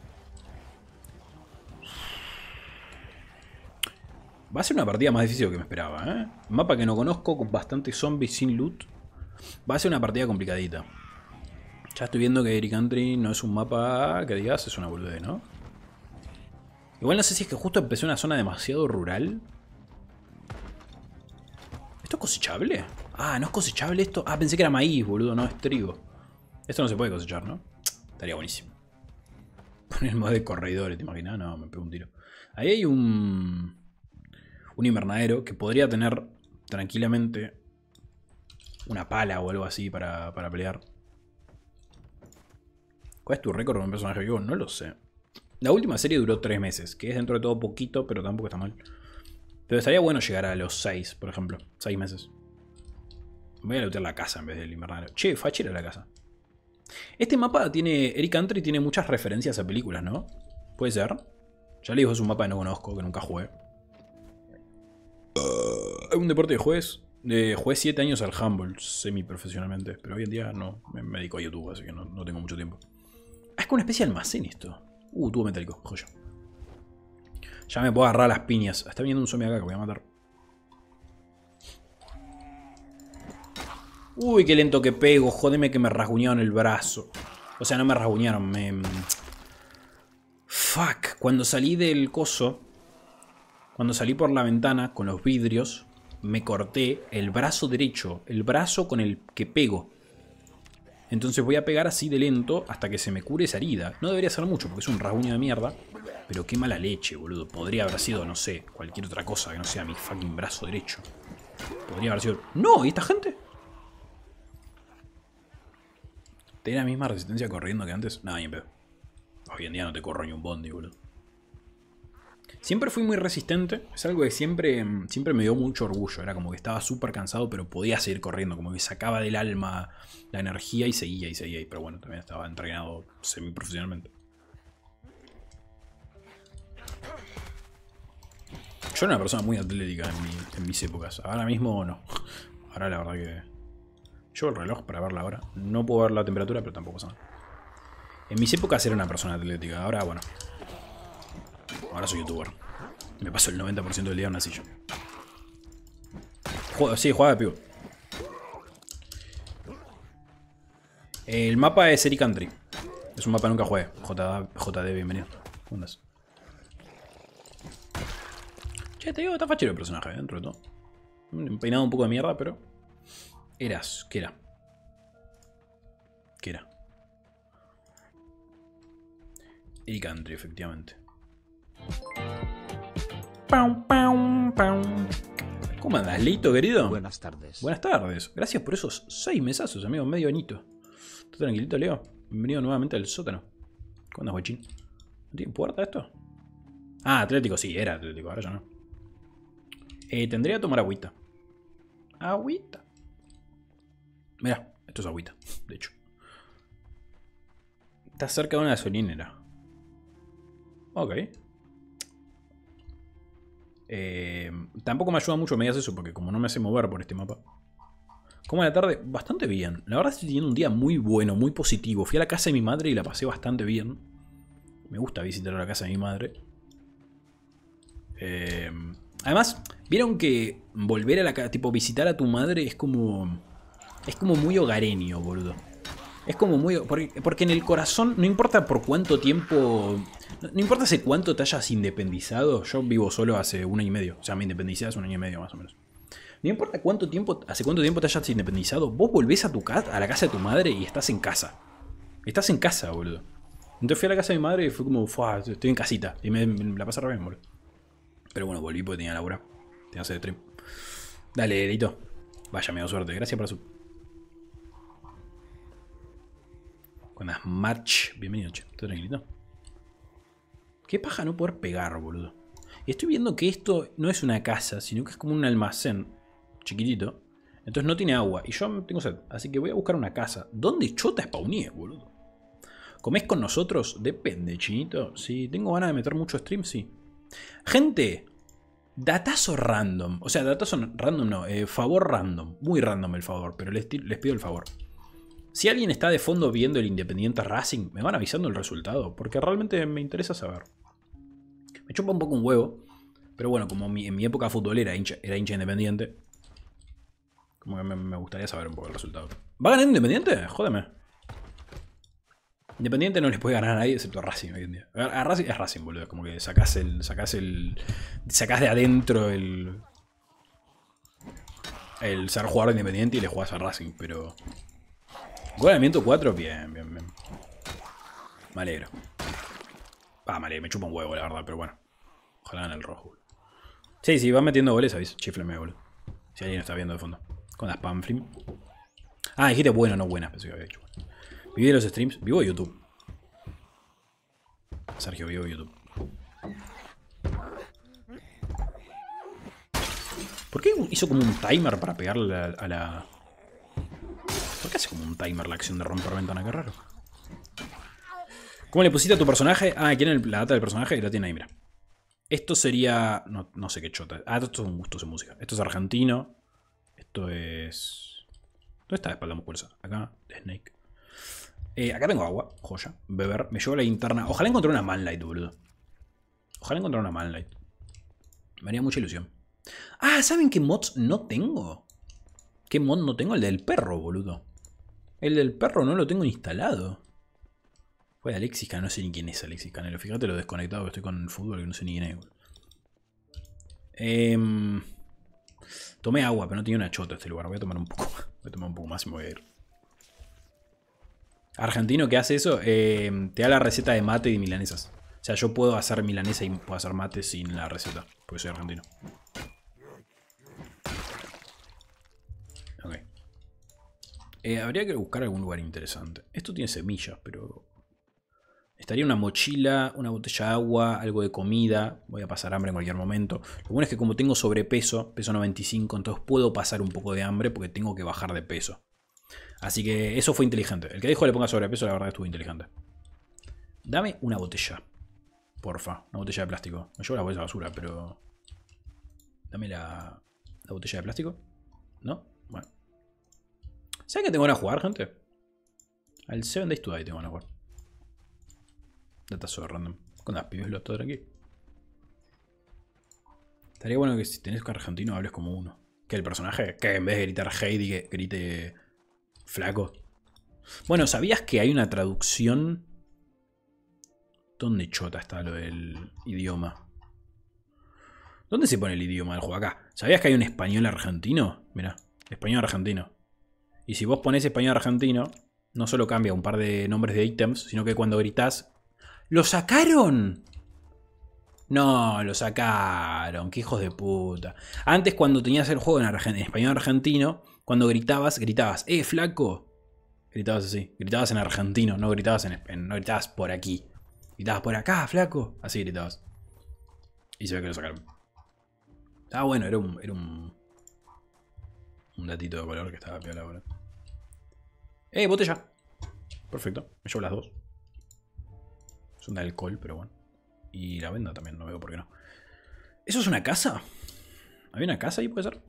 Va a ser una partida más difícil de lo que me esperaba, ¿eh? Mapa que no conozco, con bastantes zombies sin loot. Va a ser una partida complicadita. Ya estoy viendo que Eric Country no es un mapa que digas, es una boludez, ¿no? Igual no sé si es que justo empecé una zona demasiado rural. ¿Esto es cosechable? Ah, ¿no es cosechable esto? Ah, pensé que era maíz, boludo, no, es trigo. Esto no se puede cosechar, ¿no? Estaría buenísimo. Poner el modo de corredores, ¿te imaginas? No, me pego un tiro. Ahí hay un... Un invernadero que podría tener tranquilamente una pala o algo así para, para pelear. ¿Cuál es tu récord con un personaje vivo? No lo sé. La última serie duró tres meses, que es dentro de todo poquito, pero tampoco está mal. Pero estaría bueno llegar a los seis, por ejemplo. seis meses. Voy a lootear la casa en vez del invernadero. Che, fachera la casa. Este mapa tiene... Eric Country tiene muchas referencias a películas, ¿no? ¿Puede ser? Ya le digo, es un mapa que no conozco, que nunca jugué. Uh, un deporte de juez. Eh, jugué siete años al handball, semi-profesionalmente. Pero hoy en día no, me, me dedico a YouTube, así que no, no tengo mucho tiempo. Ah, es como una especie de almacén esto. Uh, tubo metálico, joya. Ya me puedo agarrar las piñas. Está viniendo un zombie acá que voy a matar. Uy, qué lento que pego. Jódeme que me rasguñaron el brazo. O sea, no me rasguñaron, me... Fuck. Cuando salí del coso... Cuando salí por la ventana con los vidrios... Me corté el brazo derecho. El brazo con el que pego. Entonces voy a pegar así de lento hasta que se me cure esa herida. No debería ser mucho porque es un rasguño de mierda. Pero qué mala leche, boludo. Podría haber sido, no sé, cualquier otra cosa que no sea mi fucking brazo derecho. Podría haber sido... ¡No! ¿Y esta gente? ¿Tenía la misma resistencia corriendo que antes? No, ni en pedo. Hoy en día no te corro ni un bondi, boludo. Siempre fui muy resistente. Es algo que siempre, siempre me dio mucho orgullo. Era como que estaba súper cansado, pero podía seguir corriendo. Como que sacaba del alma la energía y seguía y seguía. Pero bueno, también estaba entrenado semiprofesionalmente. Yo era una persona muy atlética en, mi, en mis épocas. Ahora mismo no. Ahora la verdad que... Llevo el reloj para ver la hora. No puedo ver la temperatura, pero tampoco pasa nada. En mis épocas era una persona atlética. Ahora, bueno. Ahora soy youtuber. Me paso el noventa por ciento del día en una silla. Juego, sí, jugaba de pivo. El mapa es Eric Country. Es un mapa que nunca jugué. J D, bienvenido. ¿Cómo andas? Che, te digo, está fachero el personaje, dentro de todo. Un peinado un poco de mierda, pero... Eras, ¿qué era? ¿Qué era? Eric Country, efectivamente. Pau, pau, pau. ¿Cómo andas, Lito, querido? Buenas tardes. Buenas tardes. Gracias por esos seis mesazos, amigo. Medio añito. ¿Estás tranquilito, Leo? Bienvenido nuevamente al sótano. ¿Cómo andas, guachín? ¿No tiene puerta esto? Ah, Atlético, sí, era Atlético. Ahora ya no. Eh, tendría que tomar agüita. Agüita. Mira, esto es agüita, de hecho. Está cerca de una gasolinera. Ok. Eh, tampoco me ayuda mucho que me digas eso, porque como no me hace mover por este mapa. Como a la tarde, bastante bien. La verdad estoy teniendo un día muy bueno, muy positivo. Fui a la casa de mi madre y la pasé bastante bien. Me gusta visitar la casa de mi madre. Eh, además, vieron que volver a la casa, tipo visitar a tu madre es como... Es como muy hogareño, boludo. Es como muy... Porque, porque en el corazón, no importa por cuánto tiempo... No, no importa hace cuánto te hayas independizado. Yo vivo solo hace un año y medio. O sea, me independicé hace un año y medio más o menos. No importa cuánto tiempo, hace cuánto tiempo te hayas independizado. Vos volvés a tu casa, a la casa de tu madre y estás en casa. Estás en casa, boludo. Entonces fui a la casa de mi madre y fue como... Fuah, estoy en casita. Y me, me la pasé re bien, boludo. Pero bueno, volví porque tenía labura. Tenía que hacer stream. Dale, Delito. Vaya, me dio suerte. Gracias por eso. Buenas March. Bienvenido, che. ¿Todo tranquilito? Qué paja no poder pegar, boludo. Y estoy viendo que esto no es una casa, sino que es como un almacén chiquitito. Entonces no tiene agua. Y yo tengo sed. Así que voy a buscar una casa. ¿Dónde chota spawné, boludo? ¿Comés con nosotros? Depende, chinito. Si tengo ganas de meter mucho stream, sí. Gente, datazo random. O sea, datazo random no. Eh, favor random. Muy random el favor, pero les, les pido el favor. Si alguien está de fondo viendo el Independiente Racing, me van avisando el resultado, porque realmente me interesa saber. Me chupa un poco un huevo, pero bueno, como mi, en mi época futbolera hincha, era hincha Independiente, como que me, me gustaría saber un poco el resultado. ¿Va a ganar Independiente? Jódeme. Independiente no les puede ganar a nadie excepto a Racing hoy en día. A Racing es Racing, boludo. Es como que sacás el. sacás el. sacás de adentro el. el ser jugador independiente y le jugás a Racing, pero. Gol cuatro, bien, bien, bien. Me alegro. Ah, me alegro, me chupa un huevo, la verdad, pero bueno. Ojalá en el rojo. Sí, sí, van metiendo goles, ¿sabes? Chifleme, boludo. Si alguien está viendo de fondo. Con la spam frame. Ah, dijiste bueno, no buena, pensé que había dicho. ¿Viví de los streams? Vivo de YouTube. Sergio, vivo de YouTube. ¿Por qué hizo como un timer para pegarle a la, a la... ¿Por qué hace como un timer la acción de romper ventana? Qué raro. ¿Cómo le pusiste a tu personaje? Ah, ¿quién es la data del personaje? Y la tiene ahí, mira. Esto sería... No, no sé qué chota. Ah, esto es un gusto de música. Esto es argentino. Esto es... ¿Dónde está la espalda musculosa? Acá, de Snake. Eh, acá tengo agua, joya. Beber. Me llevo la linterna. Ojalá encontré una manlight, boludo. Ojalá encontré una manlight. Me haría mucha ilusión. Ah, ¿saben qué mods no tengo? ¿Qué mod no tengo? El del perro, boludo. El del perro no lo tengo instalado. Fue Alexis Canelo, no sé ni quién es Alexis Canelo. Fíjate lo desconectado que estoy con el fútbol, que no sé ni quién es. Eh, tomé agua, pero no tenía una chota este lugar. Voy a tomar un poco más. Voy a tomar un poco más y me voy a ir. Argentino que hace eso, eh, te da la receta de mate y de milanesas. O sea, yo puedo hacer milanesa y puedo hacer mate sin la receta, porque soy argentino. Ok. Eh, habría que buscar algún lugar interesante. Esto tiene semillas, pero... Estaría una mochila, una botella de agua, algo de comida. Voy a pasar hambre en cualquier momento. Lo bueno es que como tengo sobrepeso, peso noventa y cinco, entonces puedo pasar un poco de hambre porque tengo que bajar de peso. Así que eso fue inteligente. El que dijo le ponga sobrepeso, la verdad estuvo inteligente. Dame una botella. Porfa, una botella de plástico. Me llevo la bolsa de basura, pero... Dame la, la botella de plástico. ¿No? Bueno. ¿Saben que tengo ganas de jugar, gente? Al seven Days to Die tengo ganas de jugar. Data sobre random. Con las pibes lo todo tranquilo. Estaría bueno que si tenés que argentino hables como uno. Que el personaje, que en vez de gritar Heidi, que grite flaco. Bueno, ¿sabías que hay una traducción? ¿Dónde chota está lo del idioma? ¿Dónde se pone el idioma del juego? Acá. ¿Sabías que hay un español argentino? Mirá, español argentino. Y si vos ponés español argentino, no solo cambia un par de nombres de ítems, sino que cuando gritás... ¡Lo sacaron! No, lo sacaron. ¡Qué hijos de puta! Antes, cuando tenías el juego en, en español argentino, cuando gritabas, gritabas, ¡eh, flaco! Gritabas así. Gritabas en argentino, no gritabas, en, en, no gritabas por aquí. Gritabas por acá, flaco. Así gritabas. Y se ve que lo sacaron. Ah, bueno, era un... Era un, un datito de color que estaba piola ahora. ¡Eh, botella! Perfecto, me llevo las dos. Son de alcohol, pero bueno. Y la venda también, no veo por qué no. ¿Eso es una casa? ¿Había una casa ahí, puede ser?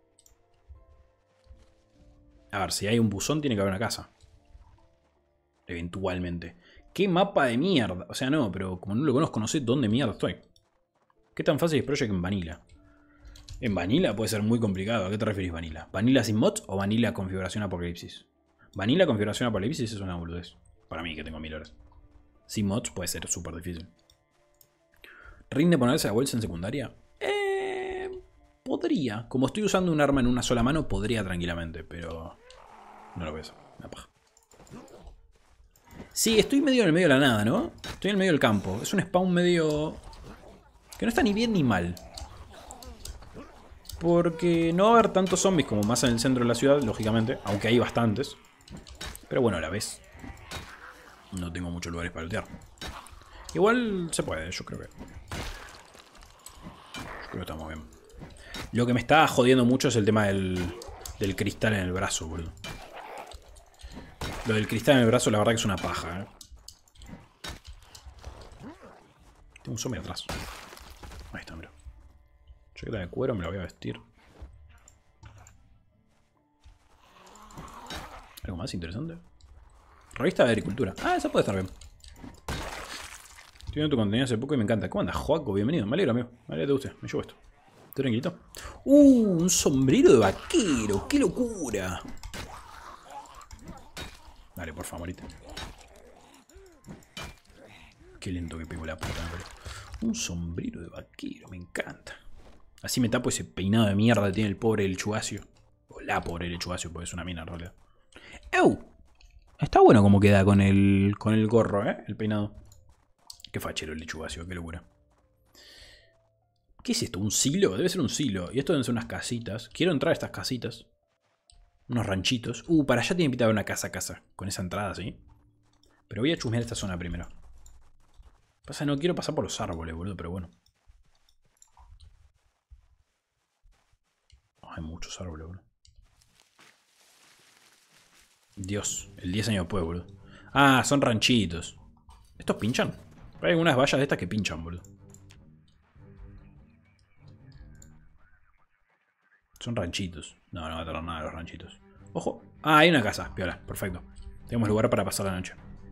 A ver, si hay un buzón tiene que haber una casa. Eventualmente. ¿Qué mapa de mierda? O sea, no, pero como no lo conozco, no sé dónde mierda estoy. ¿Qué tan fácil es Project en Vanilla? En Vanilla puede ser muy complicado. ¿A qué te refieres Vanilla? ¿Vanilla sin mods o Vanilla configuración Apocalipsis? Vanilla configuración Apocalipsis es una boludez. Para mí, que tengo mil horas. Sin mods puede ser súper difícil. ¿Rinde ponerse la bolsa en secundaria? Eh, podría. Como estoy usando un arma en una sola mano, podría tranquilamente, pero no lo voy a hacer. Una paja. Sí, estoy medio en el medio de la nada, ¿no? Estoy en el medio del campo. Es un spawn medio... que no está ni bien ni mal. Porque no va a haber tantos zombies como más en el centro de la ciudad, lógicamente. Aunque hay bastantes. Pero bueno, a la vez no tengo muchos lugares para lootear. Igual se puede, yo creo que... Yo creo que estamos bien. Lo que me está jodiendo mucho es el tema del, del cristal en el brazo, boludo. Lo del cristal en el brazo la verdad que es una paja, ¿eh? Tengo un zombie atrás. Ahí está, mira. Chaqueta de cuero, me la voy a vestir. ¿Algo más interesante? Revista de agricultura. Ah, esa puede estar bien. Estoy viendo tu contenido hace poco y me encanta. ¿Cómo andas, Joaco? Bienvenido. Me alegro, amigo. Me alegro de usted. Me llevo esto. ¿Estoy tranquilito? ¡Uh! Un sombrero de vaquero. ¡Qué locura! Dale, por favor, morite. qué lento que pego la puta. Pero un sombrero de vaquero, me encanta. Así me tapo ese peinado de mierda que tiene el pobre lechugacio. O la pobre lechugacio, porque es una mina en realidad. ¡Ew! Está bueno como queda con el, con el gorro, ¿eh? El peinado. Qué fachero el lechugacio, qué locura. ¿Qué es esto? ¿Un silo? Debe ser un silo. Y esto deben ser unas casitas. Quiero entrar a estas casitas. Unos ranchitos. Uh, para allá tiene pinta de haber una casa a casa. Con esa entrada, ¿sí? Pero voy a chusmear esta zona primero. Pasa, no quiero pasar por los árboles, boludo, pero bueno. Oh, hay muchos árboles, boludo. Dios, el diez años después, boludo. Ah, son ranchitos. ¿Estos pinchan? Hay algunas vallas de estas que pinchan, boludo. Son ranchitos. No, no va a tardar nada los ranchitos. Ojo. Ah, hay una casa. Piola, perfecto. Tenemos lugar para pasar la noche.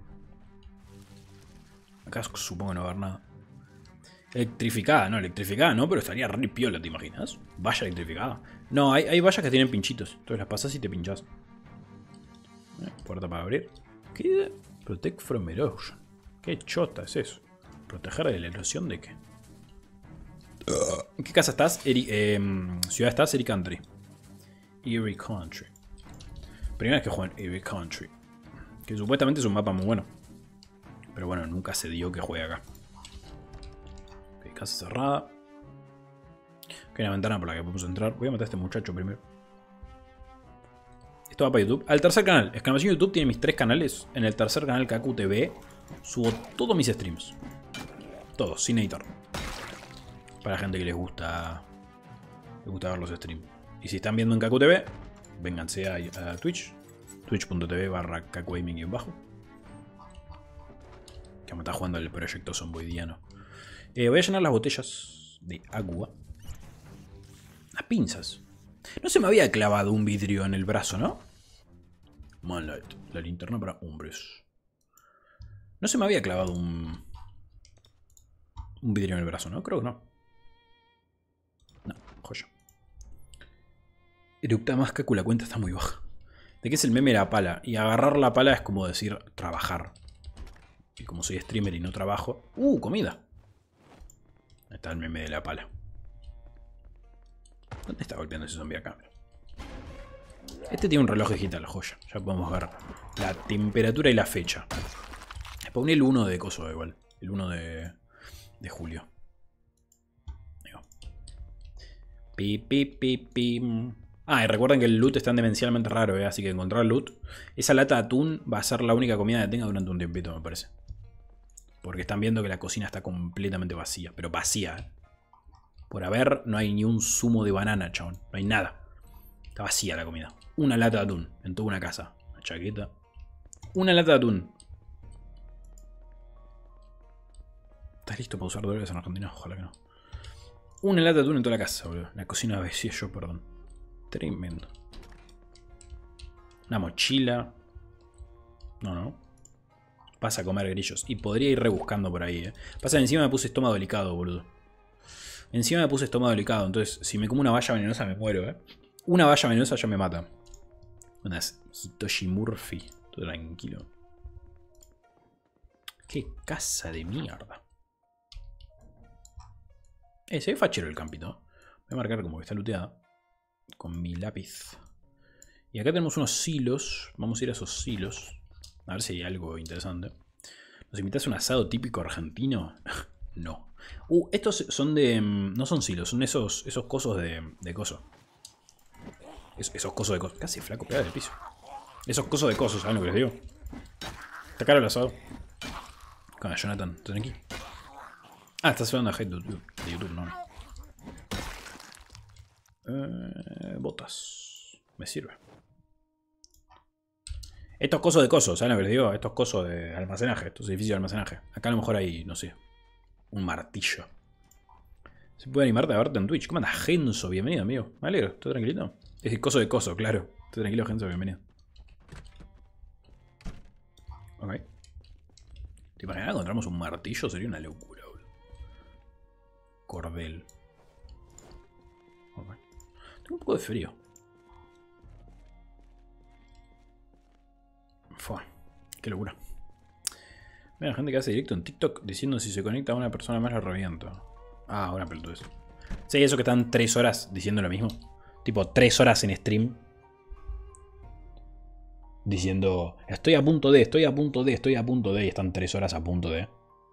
Acá supongo que no va a haber nada. Electrificada, no, electrificada no, pero estaría re piola, ¿te imaginas? Valla electrificada. No, hay, hay vallas que tienen pinchitos. Entonces las pasas y te pinchas. Eh, puerta para abrir. ¿Qué? Protect from erosion. ¿Qué chota es eso? ¿Proteger de la erosión de qué? ¿En qué casa estás? Eri eh, ciudad estás, Erie Country. Erie Country. Primera vez que juego en Erie Country. Que supuestamente es un mapa muy bueno. Pero bueno, nunca se dio que juegue acá. Ok, casa cerrada. Ok, una ventana por la que podemos entrar. Voy a matar a este muchacho primero. Esto va para YouTube. Al tercer canal. Exclamación YouTube tiene mis tres canales. En el tercer canal, Kaku T V, subo todos mis streams. Todos, sin editar. Para la gente que les gusta les gusta ver los streams. Y si están viendo en Kaku T V, vénganse a, a Twitch. Twitch.tv barra kakugaming bajo. Que vamos a estar jugando el proyecto zomboidiano. Eh, voy a llenar las botellas de agua. Las pinzas. No se me había clavado un vidrio en el brazo, ¿no? Moonlight. La linterna para hombres. No se me había clavado un... Un vidrio en el brazo, ¿no? Creo que no. No, joya. Eructa más Kaku, la cuenta está muy baja. ¿De qué es el meme de la pala? Y agarrar la pala es como decir trabajar. Y como soy streamer y no trabajo... ¡Uh! Comida. Ahí está el meme de la pala. ¿Dónde está golpeando ese zombie acá? Este tiene un reloj digital, joya. Ya podemos ver la temperatura y la fecha. Le pone el uno de coso igual. El uno de, de julio. Ahí va. Pi, pi, pi, pi. Ah, y recuerden que el loot está demencialmente raro, ¿eh? Así que encontrar loot. Esa lata de atún va a ser la única comida que tenga durante un tiempito, me parece. Porque están viendo que la cocina está completamente vacía. Pero vacía, ¿eh? Por haber, no hay ni un zumo de banana, chabón. No hay nada. Está vacía la comida. Una lata de atún en toda una casa. Una chaqueta. Una lata de atún. ¿Estás listo para usar dólares en Argentina? Ojalá que no. Una lata de atún en toda la casa, boludo. La cocina vacía yo, perdón. Tremendo. Una mochila. No, no. Pasa a comer grillos. Y podría ir rebuscando por ahí, eh. Pasa que encima me puse estómago delicado, boludo. Encima me puse estómago delicado. Entonces, si me como una valla venenosa, me muero, eh. Una valla venenosa ya me mata. Unas Hitoshi Murphy. Todo tranquilo. Qué casa de mierda. Eh, se ve fachero el campito. Voy a marcar como que está looteada. Con mi lápiz. Y acá tenemos unos silos. Vamos a ir a esos silos. A ver si hay algo interesante. ¿Nos invitas a un asado típico argentino? No. Uh, estos son de... No son silos, son esos, esos cosos de, de coso. Es, esos cosos de coso. Casi flaco, pegada del piso. Esos cosos de cosos, ¿saben lo que les digo? Está caro el asado. Con Jonathan, tranqui. Ah, estás hablando de hate de YouTube, de YouTube, no. Eh, botas. Me sirve. Estos cosos de cosos, ¿saben lo que les digo? Estos cosos de almacenaje, estos edificios de almacenaje. Acá a lo mejor hay, no sé, un martillo. ¿Se puede animarte a verte en Twitch? ¿Cómo andas, Genso? Bienvenido, amigo. Me alegro, ¿estás tranquilito? Es el coso de coso, claro. Estoy tranquilo, Genso, bienvenido. Ok. ¿Te imaginas que encontramos un martillo? Sería una locura, boludo. Cordel. Ok. Tengo un poco de frío. Fua, qué locura. Hay gente que hace directo en TikTok diciendo si se conecta a una persona más lo reviento. Ah, una pelotudez. Sí, eso que están tres horas diciendo lo mismo. Tipo, tres horas en stream. Diciendo, estoy a punto de, estoy a punto de, estoy a punto de. Y están tres horas a punto de.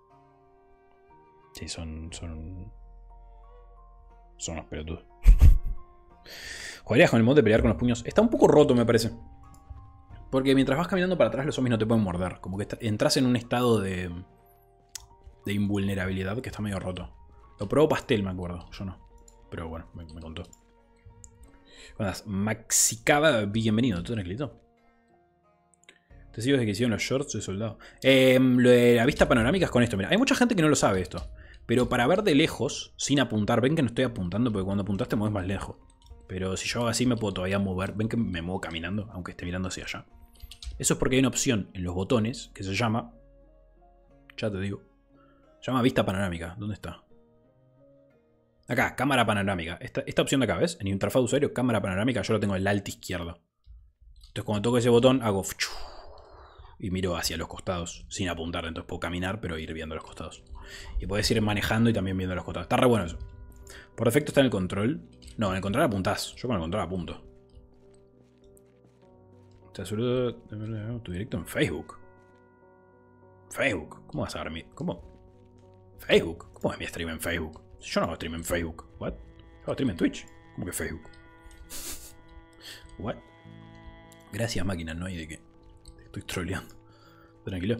Sí, son... Son, son unos pelotudos. ¿Jugarías con el mod de pelear con los puños? Está un poco roto, me parece. Porque mientras vas caminando para atrás, los zombies no te pueden morder. Como que entras en un estado de... De invulnerabilidad que está medio roto. Lo probó Pastel, me acuerdo. Yo no. Pero bueno, me, me contó. Buenas. Maxicaba, bienvenido. ¿Tú tranquilito? Te sigo desde que hicieron los shorts de soldado. Eh, lo de la vista panorámica es con esto. Mira, hay mucha gente que no lo sabe esto. Pero para ver de lejos, sin apuntar. Ven que no estoy apuntando porque cuando apuntas te mueves más lejos. Pero si yo hago así me puedo todavía mover. Ven que me muevo caminando, aunque esté mirando hacia allá. Eso es porque hay una opción en los botones que se llama... Ya te digo. Se llama vista panorámica. ¿Dónde está? Acá, cámara panorámica. Esta, esta opción de acá, ¿ves? En interfaz de usuario, cámara panorámica, yo lo tengo en el alt izquierdo. Entonces cuando toco ese botón hago... Y miro hacia los costados sin apuntar. Entonces puedo caminar pero ir viendo los costados. Y podés ir manejando y también viendo los costados. Está re bueno eso. Por defecto está en el control. No, en el control apuntás. Yo con el control apunto. Te saludo tu directo en Facebook. Facebook. ¿Cómo vas a ver mi... ¿Cómo? Facebook. ¿Cómo es mi stream en Facebook? Yo no hago stream en Facebook. ¿What? Yo hago stream en Twitch. ¿Cómo que Facebook? ¿What? Gracias, máquina. No hay de qué. Te estoy troleando. Tranquilo.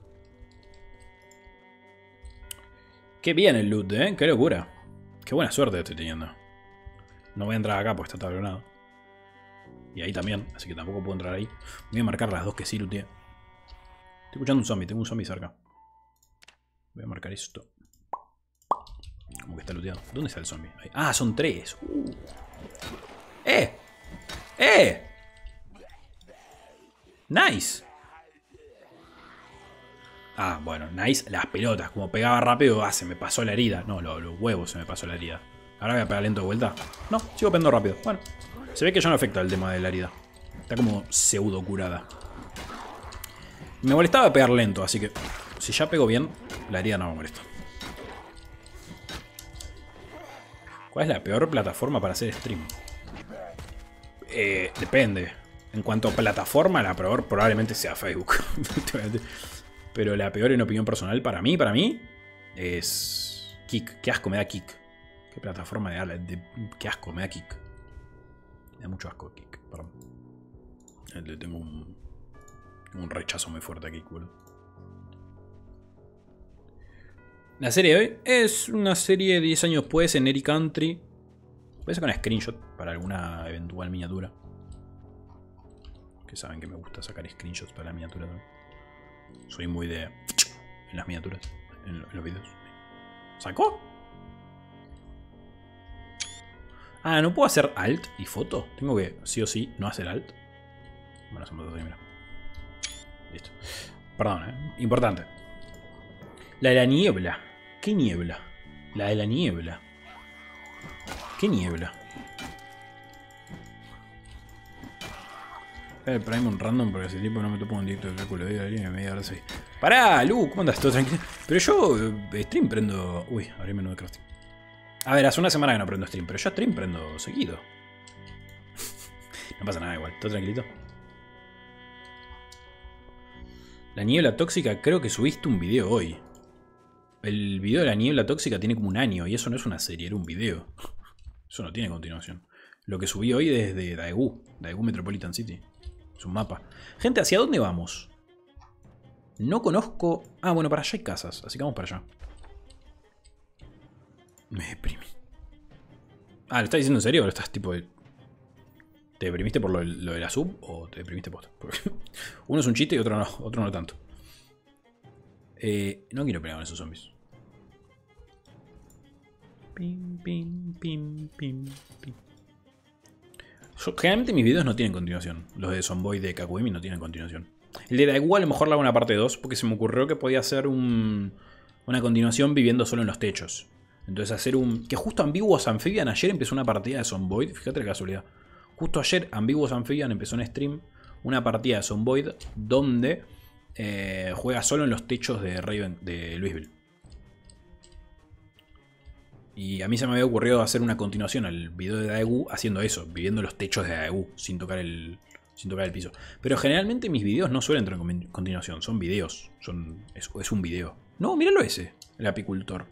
Qué bien el loot, ¿eh? Qué locura. Qué buena suerte estoy teniendo. No voy a entrar acá porque está tablonado. Y ahí también, así que tampoco puedo entrar ahí. Voy a marcar las dos que sí looteé. Estoy escuchando un zombie, tengo un zombie cerca. Voy a marcar esto. Como que está looteado. ¿Dónde está el zombie? Ahí. Ah, son tres. Uh. ¡Eh! ¡Eh! ¡Nice! Ah, bueno, nice. Las pelotas. Como pegaba rápido, ah, se me pasó la herida. No, los, los huevos se me pasó la herida. Ahora voy a pegar lento de vuelta. No, sigo pegando rápido. Bueno, se ve que ya no afecta el tema de la herida. Está como pseudo curada. Me molestaba pegar lento, así que si ya pego bien, la herida no me molesta. ¿Cuál es la peor plataforma para hacer stream? Eh, depende. En cuanto a plataforma, la peor probablemente sea Facebook. Pero la peor en opinión personal para mí, para mí, es Kick. Qué asco me da Kick. Qué plataforma de, de qué asco me da Kick. Me da mucho asco Kick, perdón. Le tengo un, un rechazo muy fuerte a Kick, boludo. La serie de hoy es una serie de diez años después en Eric Country. Voy a sacar una screenshot para alguna eventual miniatura. Que saben que me gusta sacar screenshots para la miniatura también. Soy muy de... En las miniaturas. En, en los videos. ¿Sacó? Ah, ¿no puedo hacer alt y foto? Tengo que, sí o sí, no hacer alt. Bueno, hacemos así, mira. Listo. Perdón, ¿eh? Importante. La de la niebla. ¿Qué niebla? La de la niebla. ¿Qué niebla? Eh, Prime un random porque ese tipo no me topo un directo de cálculo de la línea media hora seis. Pará, Lu, ¿cómo andas? ¿Todo tranquilo? Pero yo eh, stream prendo... Uy, abrí menú de crafting. A ver, hace una semana que no prendo stream, pero yo stream prendo seguido. No pasa nada igual, todo tranquilito. La niebla tóxica, creo que subiste un video hoy. El video de la niebla tóxica tiene como un año y eso no es una serie, era un video. Eso no tiene continuación. Lo que subí hoy es de Daegu, Daegu Metropolitan City. Es un mapa. Gente, ¿hacia dónde vamos? No conozco... Ah, bueno, para allá hay casas, así que vamos para allá. Me deprimí. Ah, ¿lo estás diciendo en serio o lo estás tipo de... ¿Te deprimiste por lo, lo de la sub o te deprimiste posta? Porque uno es un chiste y otro no, otro no tanto. Eh, no quiero pelear con esos zombies. Pim, pim, pim, pim, pim. Yo, generalmente mis videos no tienen continuación. Los de Zomboy de Kakuyimi no tienen continuación. El de Daegu a lo mejor le hago una parte dos porque se me ocurrió que podía hacer un, una continuación viviendo solo en los techos. Entonces hacer un... Que justo Ambiguous Amphibian ayer empezó una partida de Zomboid. Fíjate la casualidad. Justo ayer Ambiguous Amphibian empezó en stream una partida de Zomboid donde eh, juega solo en los techos de, Raven, de Louisville. Y a mí se me había ocurrido hacer una continuación al video de Daegu haciendo eso, viviendo los techos de Daegu sin tocar el, sin tocar el piso. Pero generalmente mis videos no suelen tener continuación, son videos. Son, es, es un video. No, míralo ese, el apicultor.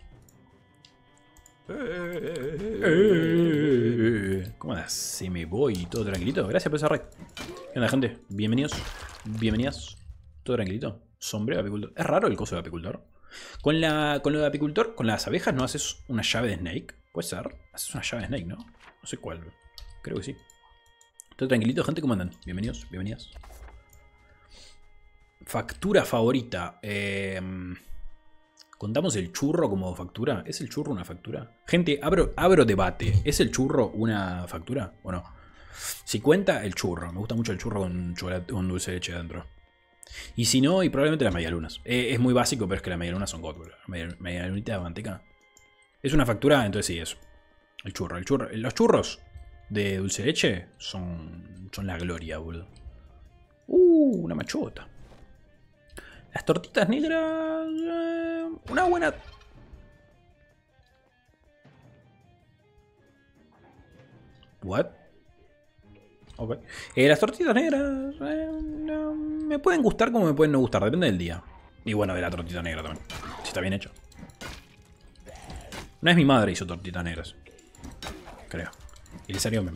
¿Cómo andas? Se me voy, todo tranquilito. Gracias por esa red. ¿Qué onda, gente? Bienvenidos, bienvenidas. Todo tranquilito. Sombrero de apicultor. Es raro el coso de apicultor. Con, la, con lo de apicultor, con las abejas, ¿no haces una llave de Snake? Puede ser. Haces una llave de Snake, ¿no? No sé cuál. Creo que sí. Todo tranquilito, gente. ¿Cómo andan? Bienvenidos, bienvenidas. Factura favorita. Eh, ¿Contamos el churro como factura? ¿Es el churro una factura? Gente, abro, abro debate. ¿Es el churro una factura o no? Si cuenta, el churro. Me gusta mucho el churro con, chocolate, con dulce de leche adentro. Y si no, y probablemente las medialunas. Eh, es muy básico, pero es que las medialunas son god. La medialunita de manteca. ¿Es una factura? Entonces sí, eso. El churro. El churro. Los churros de dulce de leche son, son la gloria, boludo. Uh, una machota. Las tortitas negras... Eh, una buena... What? Ok. Eh, las tortitas negras... Eh, no, me pueden gustar como me pueden no gustar. Depende del día. Y bueno, de la tortita negra también. Si está bien hecho. Una vez mi madre hizo tortitas negras. Creo. Y le salió bien.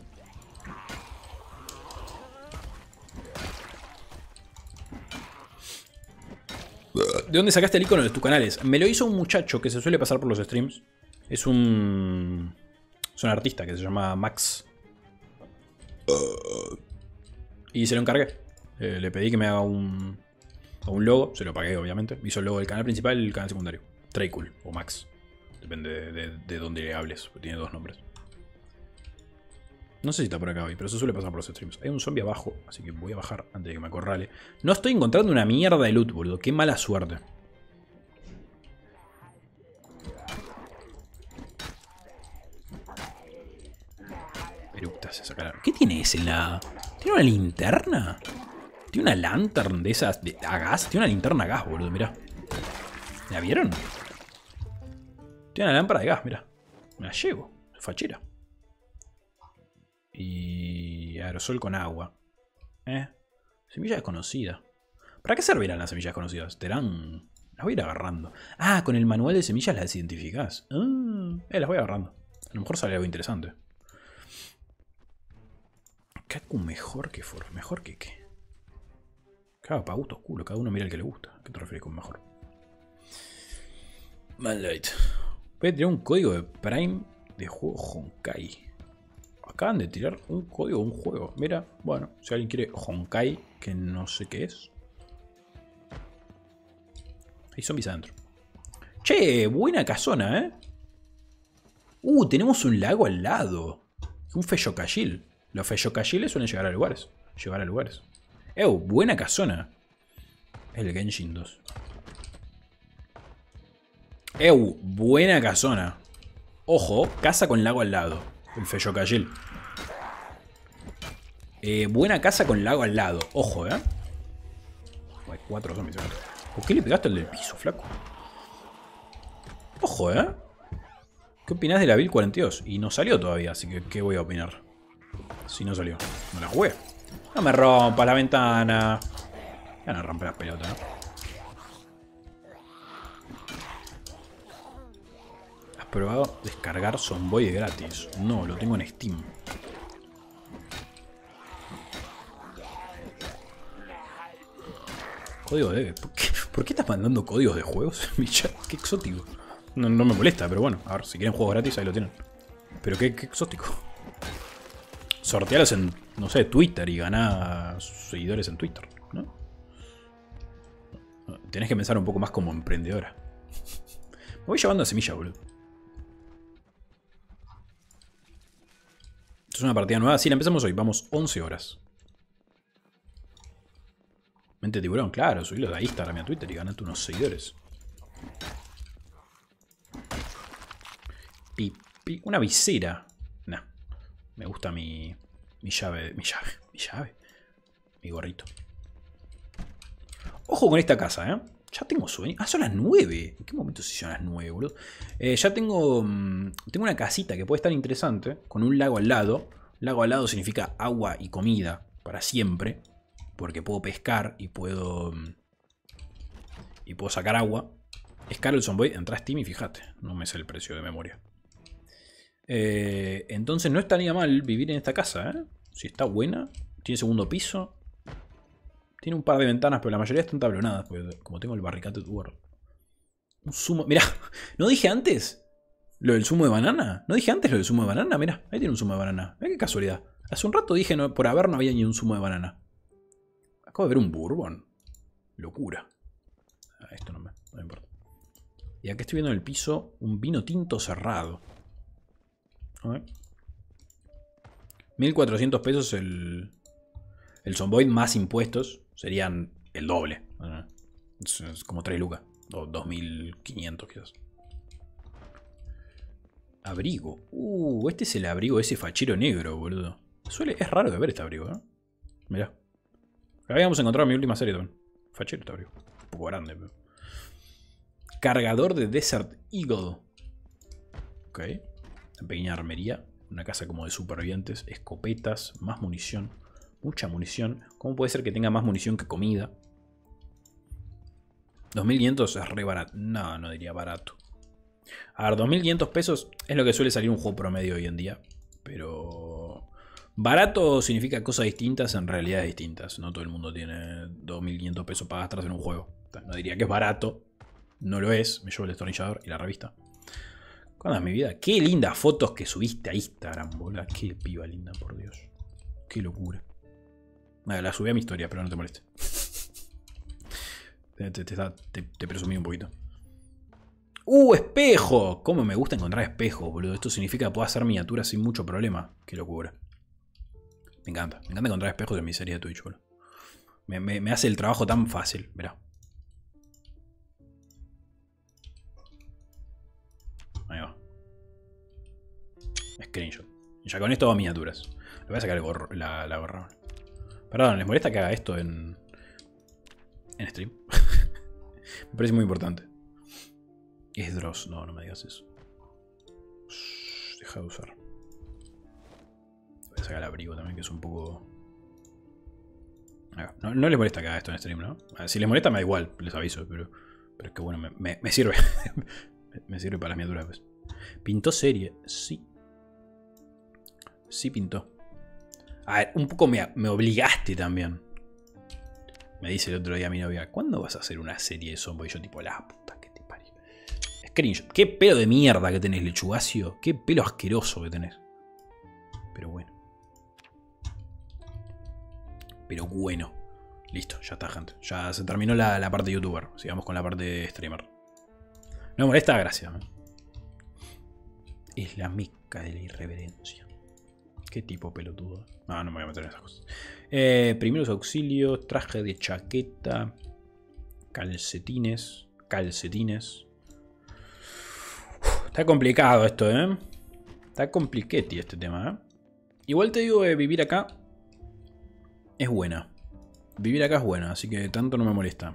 ¿De dónde sacaste el icono de tus canales? Me lo hizo un muchacho que se suele pasar por los streams. Es un... Es un artista que se llama Max. Y se lo encargué. Eh, le pedí que me haga un... un logo. Se lo pagué, obviamente. Hizo el logo del canal principal y el canal secundario. Treycool o Max. Depende de, de, de dónde le hables. Tiene dos nombres. No sé si está por acá hoy, pero eso suele pasar por los streams. Hay un zombie abajo, así que voy a bajar antes de que me acorrale. No estoy encontrando una mierda de loot, boludo. Qué mala suerte. Eructas esa cara. ¿Qué tiene ese en la...? ¿Tiene una linterna? ¿Tiene una lantern de esas de, a gas? Tiene una linterna a gas, boludo, mirá. ¿La vieron? Tiene una lámpara de gas, mirá. Me la llevo. Fachera. Y aerosol con agua. Eh. Semilla desconocida. ¿Para qué servirán las semillas desconocidas? Terán. Las voy a ir agarrando. Ah, con el manual de semillas las identificás. Ah, eh, las voy agarrando. A lo mejor sale algo interesante. Kaku mejor que for. ¿Mejor que qué? Claro, para gusto oscuro. Cada uno mira el que le gusta. ¿Qué te refieres con mejor? Manlight. Voy a tirar un código de Prime de juego Honkai. Acaban de tirar un código de un juego. Mira, bueno, si alguien quiere Honkai, que no sé qué es. Hay zombies adentro. Che, buena casona, ¿eh? Uh, tenemos un lago al lado. Un feyocayil. Los feyocayiles suelen llegar a lugares. Llevar a lugares. Ew, buena casona. Es el Genshin dos. Ew, buena casona. Ojo, casa con lago al lado. El feyocayil. Eh, buena casa con lago al lado. Ojo, eh. Hay cuatro zombies. ¿Por qué le pegaste al del piso, flaco? Ojo, eh. ¿Qué opinás de la Build cuarenta y dos? Y no salió todavía, así que ¿qué voy a opinar? Si no salió. No la jugué. No me rompas la ventana. Ya no rompe las pelotas, ¿no? ¿Has probado descargar Zomboid gratis? No, lo tengo en Steam. Código de... ¿Por qué, ¿Por qué estás mandando códigos de juegos en mi chat? Qué exótico. No, no me molesta, pero bueno. A ver, si quieren juegos gratis, ahí lo tienen. Pero qué, qué exótico. Sortealos en, no sé, Twitter y ganá seguidores en Twitter, ¿no? Tenés que pensar un poco más como emprendedora. Me voy llevando a semilla, boludo. Esto es una partida nueva. Sí, la empezamos hoy. Vamos once horas. Mente tiburón, claro. Subilo a Instagram y a Twitter y ganate unos seguidores. Pi, pi, una visera. Nah. Me gusta mi, mi llave. Mi llave. Mi llave. Mi gorrito. Ojo con esta casa, ¿eh? Ya tengo sueño. Ah, son las nueve. ¿En qué momento se hicieron las nueve, boludo? Eh, ya tengo... Mmm, tengo una casita que puede estar interesante. Con un lago al lado. Lago al lado significa agua y comida. Para siempre. Porque puedo pescar y puedo... Y puedo sacar agua. Es caro el Zomboid. Entra a Steam y fíjate. No me sé el precio de memoria. Eh, entonces no estaría mal vivir en esta casa, ¿eh? Si está buena. Tiene segundo piso. Tiene un par de ventanas, pero la mayoría están tablonadas. Porque como tengo el Barricaded World. Un zumo... Mirá, ¿no dije antes lo del zumo de banana? ¿No dije antes lo del zumo de banana? Mirá, ahí tiene un zumo de banana. Mirá qué casualidad. Hace un rato dije, no, por haber no había ni un zumo de banana. Acabo de ver un bourbon. Locura. Ah, esto no me, no me importa. Y acá estoy viendo en el piso un vino tinto cerrado. A ver. mil cuatrocientos pesos el... El Zomboid más impuestos. Serían el doble. Es, es como tres lucas. O dos mil quinientos quizás. Abrigo. Uh, este es el abrigo ese fachero negro, boludo. Suele, es raro de ver este abrigo, ¿eh? Mirá. Lo habíamos encontrado en mi última serie también. Fachero este abrigo. Un poco grande, pero... Cargador de Desert Eagle. Ok. Una pequeña armería. Una casa como de supervivientes. Escopetas. Más munición. Mucha munición. ¿Cómo puede ser que tenga más munición que comida? dos mil quinientos es re barato. No, no diría barato. A ver, dos mil quinientos pesos es lo que suele salir un juego promedio hoy en día. Pero... Barato significa cosas distintas en realidades distintas. No todo el mundo tiene dos mil quinientos pesos para gastarse en un juego. No diría que es barato. No lo es. Me llevo el destornillador y la revista. ¿Cuándo es mi vida? Qué lindas fotos que subiste a Instagram, boludo. Qué piba linda, por Dios. Qué locura. Nada, la subí a mi historia, pero no te molestes. Te, te, te, te, te presumí un poquito. ¡Uh, espejo! ¿Cómo me gusta encontrar espejos, boludo? Esto significa que puedo hacer miniaturas sin mucho problema. Qué locura. Me encanta. Me encanta encontrar espejos en mi serie de Twitch, boludo. Me, me, me hace el trabajo tan fácil. Mirá. Ahí va. Screenshot. Y ya con esto hago miniaturas. Le voy a sacar el gorro, la, la gorra. Perdón, ¿les molesta que haga esto en... en stream? Me parece muy importante. Es Dross. No, no me digas eso. Shh, deja de usar. Voy a sacar el abrigo también, que es un poco... No, no les molesta que haga esto en stream, ¿no? Si les molesta me da igual, les aviso. Pero, pero es que bueno, me, me, me sirve. Me sirve para las miniaturas, pues. ¿Pintó serie? Sí. Sí pintó. A ver, un poco me, me obligaste también. Me dice el otro día mi novia, ¿cuándo vas a hacer una serie de Zomboid? Y yo tipo, la puta que te parió. Screenshot. Qué pelo de mierda que tenés, lechugacio. Qué pelo asqueroso que tenés. Pero bueno. Pero bueno. Listo, ya está, gente. Ya se terminó la, la parte de youtuber. Sigamos con la parte de streamer. No me molesta, gracias. Es la mica de la irreverencia. Qué tipo pelotudo. No, no me voy a meter en esas cosas. Eh, primeros auxilios, traje de chaqueta, calcetines, calcetines. Uf, está complicado esto, ¿eh? Está compliquetti este tema, ¿eh? Igual te digo que vivir acá es buena. Vivir acá es buena, así que tanto no me molesta.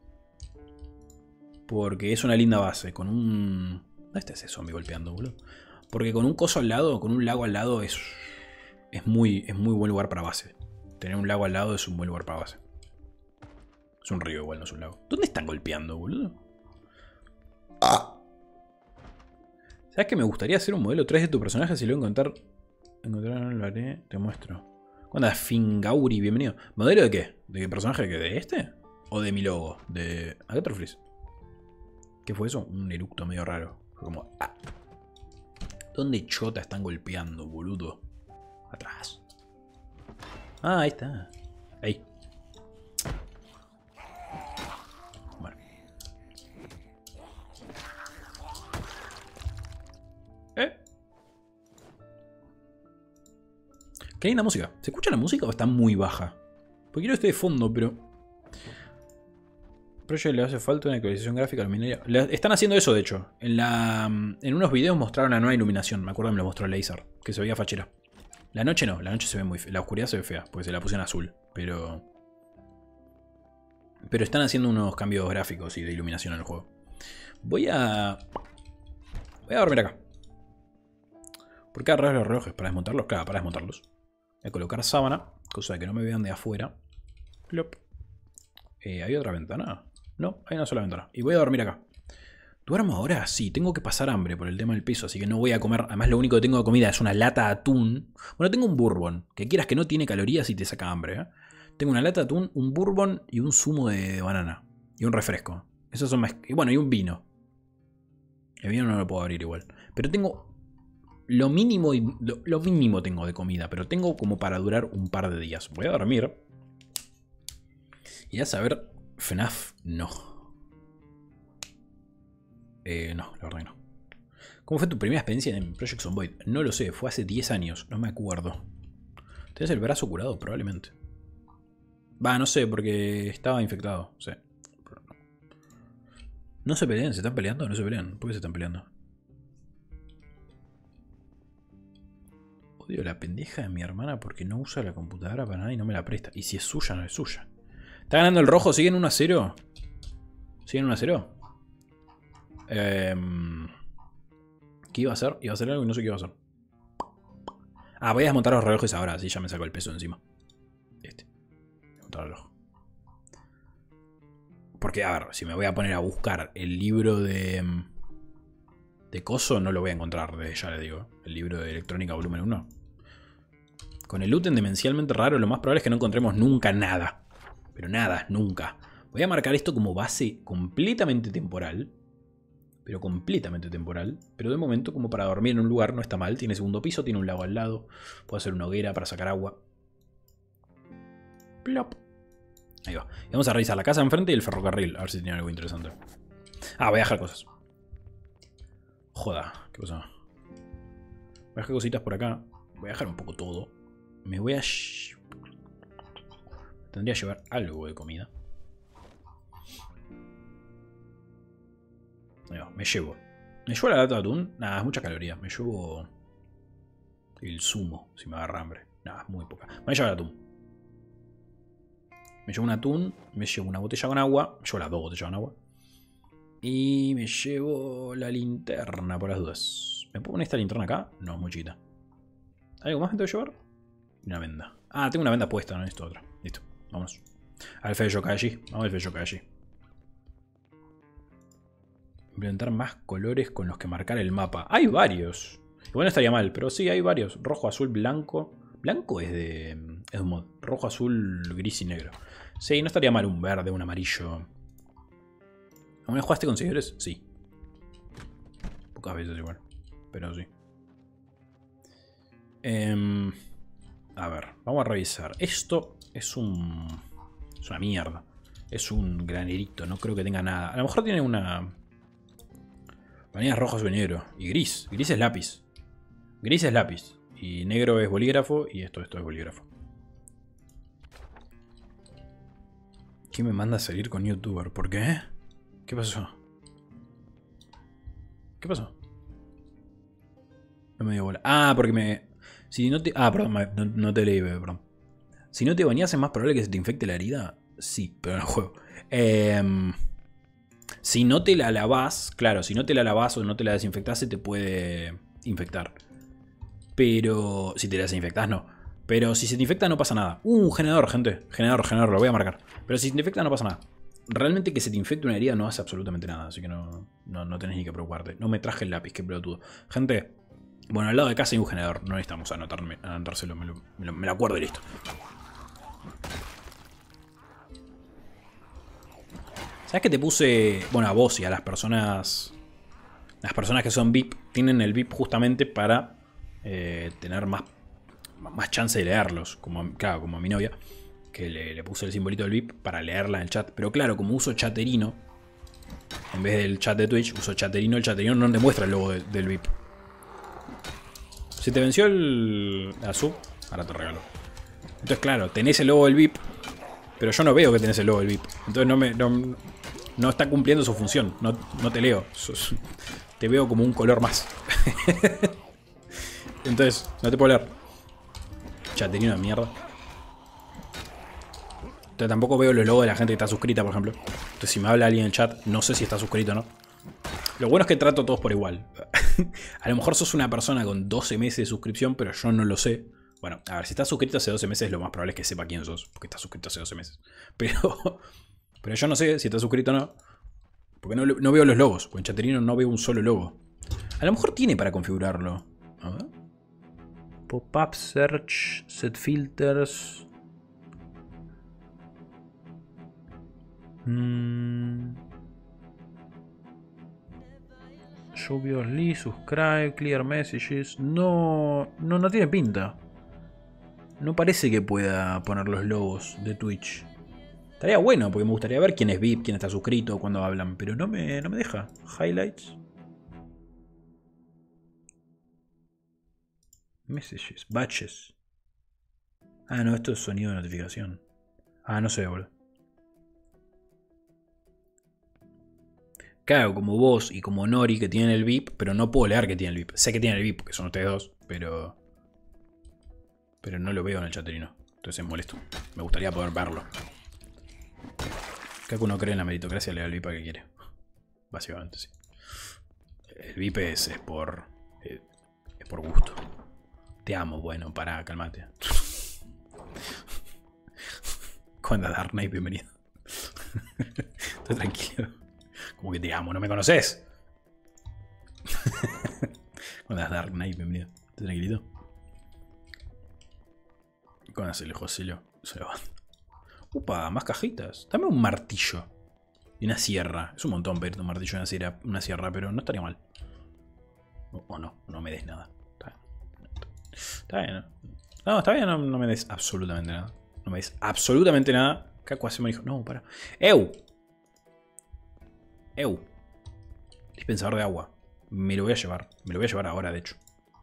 Porque es una linda base, con un... ¿Dónde está ese zombie golpeando, boludo? Porque con un coso al lado, con un lago al lado es... Es muy, es muy buen lugar para base. Tener un lago al lado es un buen lugar para base. Es un río igual, no es un lago. ¿Dónde están golpeando, boludo? Ah. ¿Sabes que me gustaría hacer un modelo tres de tu personaje? Si lo voy a encontrar... Encontrar, lo haré, te muestro. ¿Cuándo es Fingauri? Bienvenido. ¿Modelo de qué? ¿De qué personaje? ¿De este? ¿O de mi logo? ¿De... ¿A qué te refieres? ¿Qué fue eso? Un eructo medio raro. Fue como... Ah. ¿Dónde chota están golpeando, boludo? Atrás. Ah, ahí está. Ahí. Bueno. ¿Eh? Qué linda música. ¿Se escucha la música o está muy baja? Porque quiero este de fondo, pero... Project le hace falta una actualización gráfica a la minería. Le están haciendo eso, de hecho. En, la, en unos videos mostraron la nueva iluminación. Me acuerdo que me lo mostró el Laser. Que se veía fachera. La noche no. La noche se ve muy fea. La oscuridad se ve fea. Porque se la puse en azul. Pero... Pero están haciendo unos cambios gráficos y de iluminación en el juego. Voy a... Voy a dormir acá. ¿Por qué agarrar los relojes? ¿Para desmontarlos? Claro, para desmontarlos. Voy a colocar sábana, cosa de que no me vean de afuera. Plop. Eh, ¿Hay otra ventana? No, hay una sola ventana. Y voy a dormir acá. ¿Duermo ahora? Sí, tengo que pasar hambre por el tema del peso, así que no voy a comer. Además, lo único que tengo de comida es una lata de atún. Bueno, tengo un bourbon, que quieras que no tiene calorías y te saca hambre, ¿eh? Tengo una lata de atún, un bourbon y un zumo de banana. Y un refresco. Esos son más... Y bueno, y un vino. El vino no lo puedo abrir igual. Pero tengo lo mínimo, lo, lo mínimo tengo de comida, pero tengo como para durar un par de días. Voy a dormir. Y a saber, F NAF no. Eh, no, la verdad que no. ¿Cómo fue tu primera experiencia en Project Zomboid? No lo sé, fue hace diez años, no me acuerdo. ¿Tienes el brazo curado? Probablemente. Va, no sé, porque estaba infectado. Sí. No se pelean, ¿se están peleando? No se pelean. ¿Por qué se están peleando? Odio la pendeja de mi hermana porque no usa la computadora para nada y no me la presta. Y si es suya, no es suya. Está ganando el rojo, ¿siguen uno a cero? ¿Siguen uno a cero? Eh, ¿Qué iba a hacer? Iba a hacer algo y no sé qué iba a hacer. Ah, voy a desmontar los relojes ahora, así ya me saco el peso encima. Este. Desmontar el reloj. Porque, a ver, si me voy a poner a buscar el libro de... De Coso, no lo voy a encontrar, ya les digo. El libro de Electrónica volumen uno. Con el Luten demencialmente raro, lo más probable es que no encontremos nunca nada. Pero nada, nunca. Voy a marcar esto como base completamente temporal. Pero completamente temporal. Pero de momento, como para dormir en un lugar, no está mal. Tiene segundo piso, tiene un lago al lado. Puedo hacer una hoguera para sacar agua. Plop. Ahí va. Y vamos a revisar la casa enfrente y el ferrocarril. A ver si tiene algo interesante. Ah, voy a dejar cosas. Joda, ¿qué pasó? Voy a dejar cositas por acá. Voy a dejar un poco todo. Me voy a... Tendría que llevar algo de comida. Ahí va, me llevo. ¿Me llevo la lata de atún? Nada, es mucha caloría. Me llevo... El zumo, si me agarra hambre. Nada, es muy poca. Me voy a llevar el atún. Me llevo un atún. Me llevo una botella con agua. Me llevo las dos botellas con agua. Y me llevo la linterna por las dudas. ¿Me puedo poner esta linterna acá? No, muy chiquita. ¿Algo más me tengo que llevar? Una venda. Ah, tengo una venda puesta, no necesito otra. Listo, vamos. Al Fede Yokashi. Vamos al Fede Yokashi. Implementar más colores con los que marcar el mapa. Hay varios. Igual no estaría mal, pero sí, hay varios. Rojo, azul, blanco. Blanco es de... Es un mod. Rojo, azul, gris y negro. Sí, no estaría mal un verde, un amarillo... ¿Alguna vez jugaste con seguidores? Sí. Pocas veces igual. Pero sí. Eh, a ver, vamos a revisar. Esto es un... Es una mierda. Es un granerito, no creo que tenga nada. A lo mejor tiene una... Vanilla rojo, azul y negro. Y gris. Gris es lápiz. Gris es lápiz. Y negro es bolígrafo. Y esto, esto es bolígrafo. ¿Quién me manda a salir con youtuber? ¿Por qué? ¿Qué pasó? ¿Qué pasó? No me dio bola. Ah, porque me... Si no te... Ah, perdón, no, no te leí, perdón. Si no te bañas es más probable que se te infecte la herida. Sí, pero no juego. Eh, si no te la lavas, claro, si no te la lavas o no te la desinfectas, se te puede infectar. Pero... Si te la desinfectas, no. Pero si se te infecta no pasa nada. Uh, un generador, gente. Generador, generador, lo voy a marcar. Pero si se te infecta no pasa nada. Realmente que se te infecte una herida no hace absolutamente nada. Así que no, no, no tenés ni que preocuparte. No me traje el lápiz, qué pelotudo. Gente, bueno, al lado de casa hay un generador. No necesitamos anotarme, anotárselo. Me lo, me, lo, me lo acuerdo y listo. ¿Sabes que te puse? Bueno, a vos y a las personas... Las personas que son V I P tienen el V I P justamente para eh, tener más, más chance de leerlos. Como, claro, como a mi novia. Que le, le puse el simbolito del V I P para leerla en el chat. Pero claro, como uso Chaterino, en vez del chat de Twitch, uso Chaterino. El Chaterino no te muestra el logo de, del V I P. Si te venció el la sub, ahora te regalo. Entonces claro, tenés el logo del V I P, pero yo no veo que tenés el logo del V I P. Entonces no, me, no, no está cumpliendo su función. No, no te leo. Te veo como un color más. Entonces, no te puedo leer. Chaterino de mierda. Entonces tampoco veo los logos de la gente que está suscrita, por ejemplo. Entonces si me habla alguien en el chat, no sé si está suscrito o no. Lo bueno es que trato a todos por igual. A lo mejor sos una persona con doce meses de suscripción, pero yo no lo sé. Bueno, a ver, si estás suscrito hace doce meses, lo más probable es que sepa quién sos, porque estás suscrito hace doce meses. Pero, pero yo no sé si estás suscrito o no, porque no, no veo los logos. Porque en Chaterino no veo un solo logo. A lo mejor tiene para configurarlo. A ver. Pop-up, search, set filters. Mm. Obviously, subscribe, clear messages. No, no, no tiene pinta. No parece que pueda poner los logos de Twitch. Estaría bueno, porque me gustaría ver quién es V I P, quién está suscrito, cuando hablan. Pero no me, no me deja. Highlights. Messages, batches. Ah, no, esto es sonido de notificación. Ah, no sé, boludo. Claro, como vos y como Nori que tienen el V I P, pero no puedo leer que tienen el V I P. Sé que tienen el V I P porque son ustedes dos, pero... Pero no lo veo en el chaterino. Entonces es molesto. Me gustaría poder verlo. Kaku no cree en la meritocracia, le da el V I P a que quiere. Básicamente, sí. El V I P es, es por... Es, es por gusto. Te amo, bueno, pará, calmate. ¿Cómo andas, Dark Knight? Bienvenido. Estoy tranquilo. Como que te amo, ¿no me conoces? ¿Cómo andas, Dark Knight? Bienvenido. ¿Estás tranquilito? ¿Cómo andas, el Joselio? Se lo va. Upa, más cajitas. Dame un martillo. Y una sierra. Es un montón pedirte un martillo y una sierra, una sierra, pero no estaría mal. O oh, no, no me des nada. Está bien. Está bien, ¿no? No, está bien, no, no me des absolutamente nada. No me des absolutamente nada. Kaku hace me dijo, no, para. ¡Eu! ¡Eu! Dispensador de agua. Me lo voy a llevar. Me lo voy a llevar ahora, de hecho.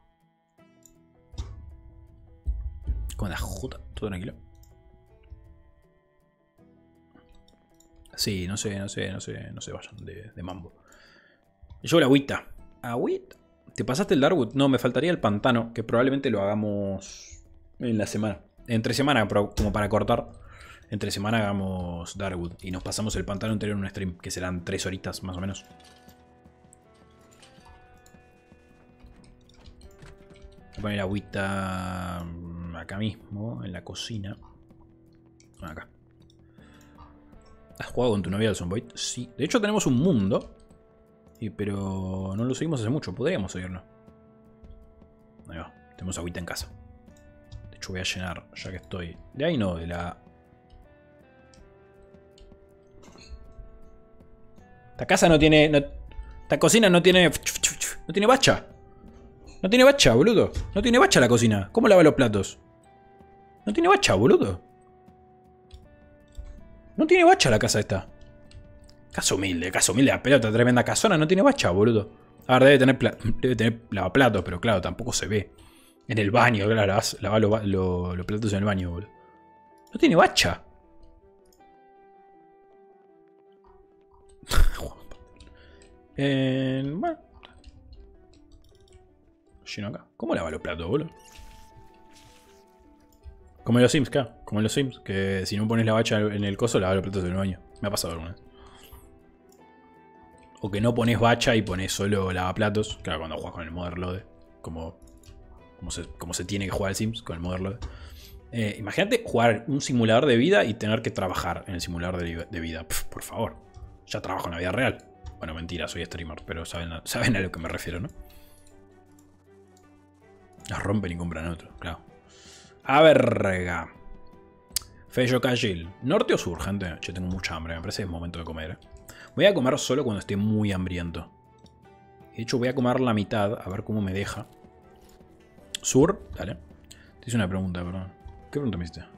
Con la jota. Todo tranquilo. Sí, no sé, no sé, no sé, no se vayan de, de mambo. Yo la agüita. ¿Agüita? ¿Te pasaste el Darkwood? No, me faltaría el pantano, que probablemente lo hagamos en la semana. Entre semana, pero como para cortar. Entre semana hagamos Darkwood. Y nos pasamos el pantano entero en un stream, que serán tres horitas más o menos. Voy a poner agüita acá mismo, en la cocina. Acá. ¿Has jugado con tu novia al Zomboid? Sí. De hecho tenemos un mundo. Y, pero no lo seguimos hace mucho. Podríamos seguirlo. Ahí va. Tenemos agüita en casa. De hecho voy a llenar, ya que estoy. De ahí no, de la... Esta casa no tiene... No... Esta cocina no tiene... No tiene bacha. No tiene bacha, boludo. No tiene bacha la cocina. ¿Cómo lava los platos? No tiene bacha, boludo. No tiene bacha la casa esta. Casa humilde, casa humilde. La pelota, tremenda casona. No tiene bacha, boludo. A ver, debe tener, pla debe tener lavaplatos, pero claro, tampoco se ve. En el baño, claro. Lava los lo, lo platos en el baño, boludo. No tiene bacha. eh, bueno. Lleno acá. ¿Cómo lava los platos, boludo? Como en los Sims, claro. Como en los Sims. Que si no pones la bacha en el coso, lava los platos en el baño. Me ha pasado alguna vez. O que no pones bacha y pones solo lavaplatos. Claro, cuando juegas con el Motherload. Como, como, se, como se tiene que jugar el Sims con el Motherload. Eh, imagínate jugar un simulador de vida y tener que trabajar en el simulador de, de vida. Pff, por favor. Ya trabajo en la vida real. Bueno, mentira, soy streamer. Pero saben a, saben a lo que me refiero, ¿no? Las rompen y compran otro, claro. A verga. Fello Cajil. ¿Norte o sur, gente? Yo tengo mucha hambre, me parece que es momento de comer. ¿eh? Voy a comer solo cuando esté muy hambriento. De hecho, voy a comer la mitad, a ver cómo me deja. ¿Sur? Dale. Te hice una pregunta, perdón. ¿Qué pregunta me hiciste?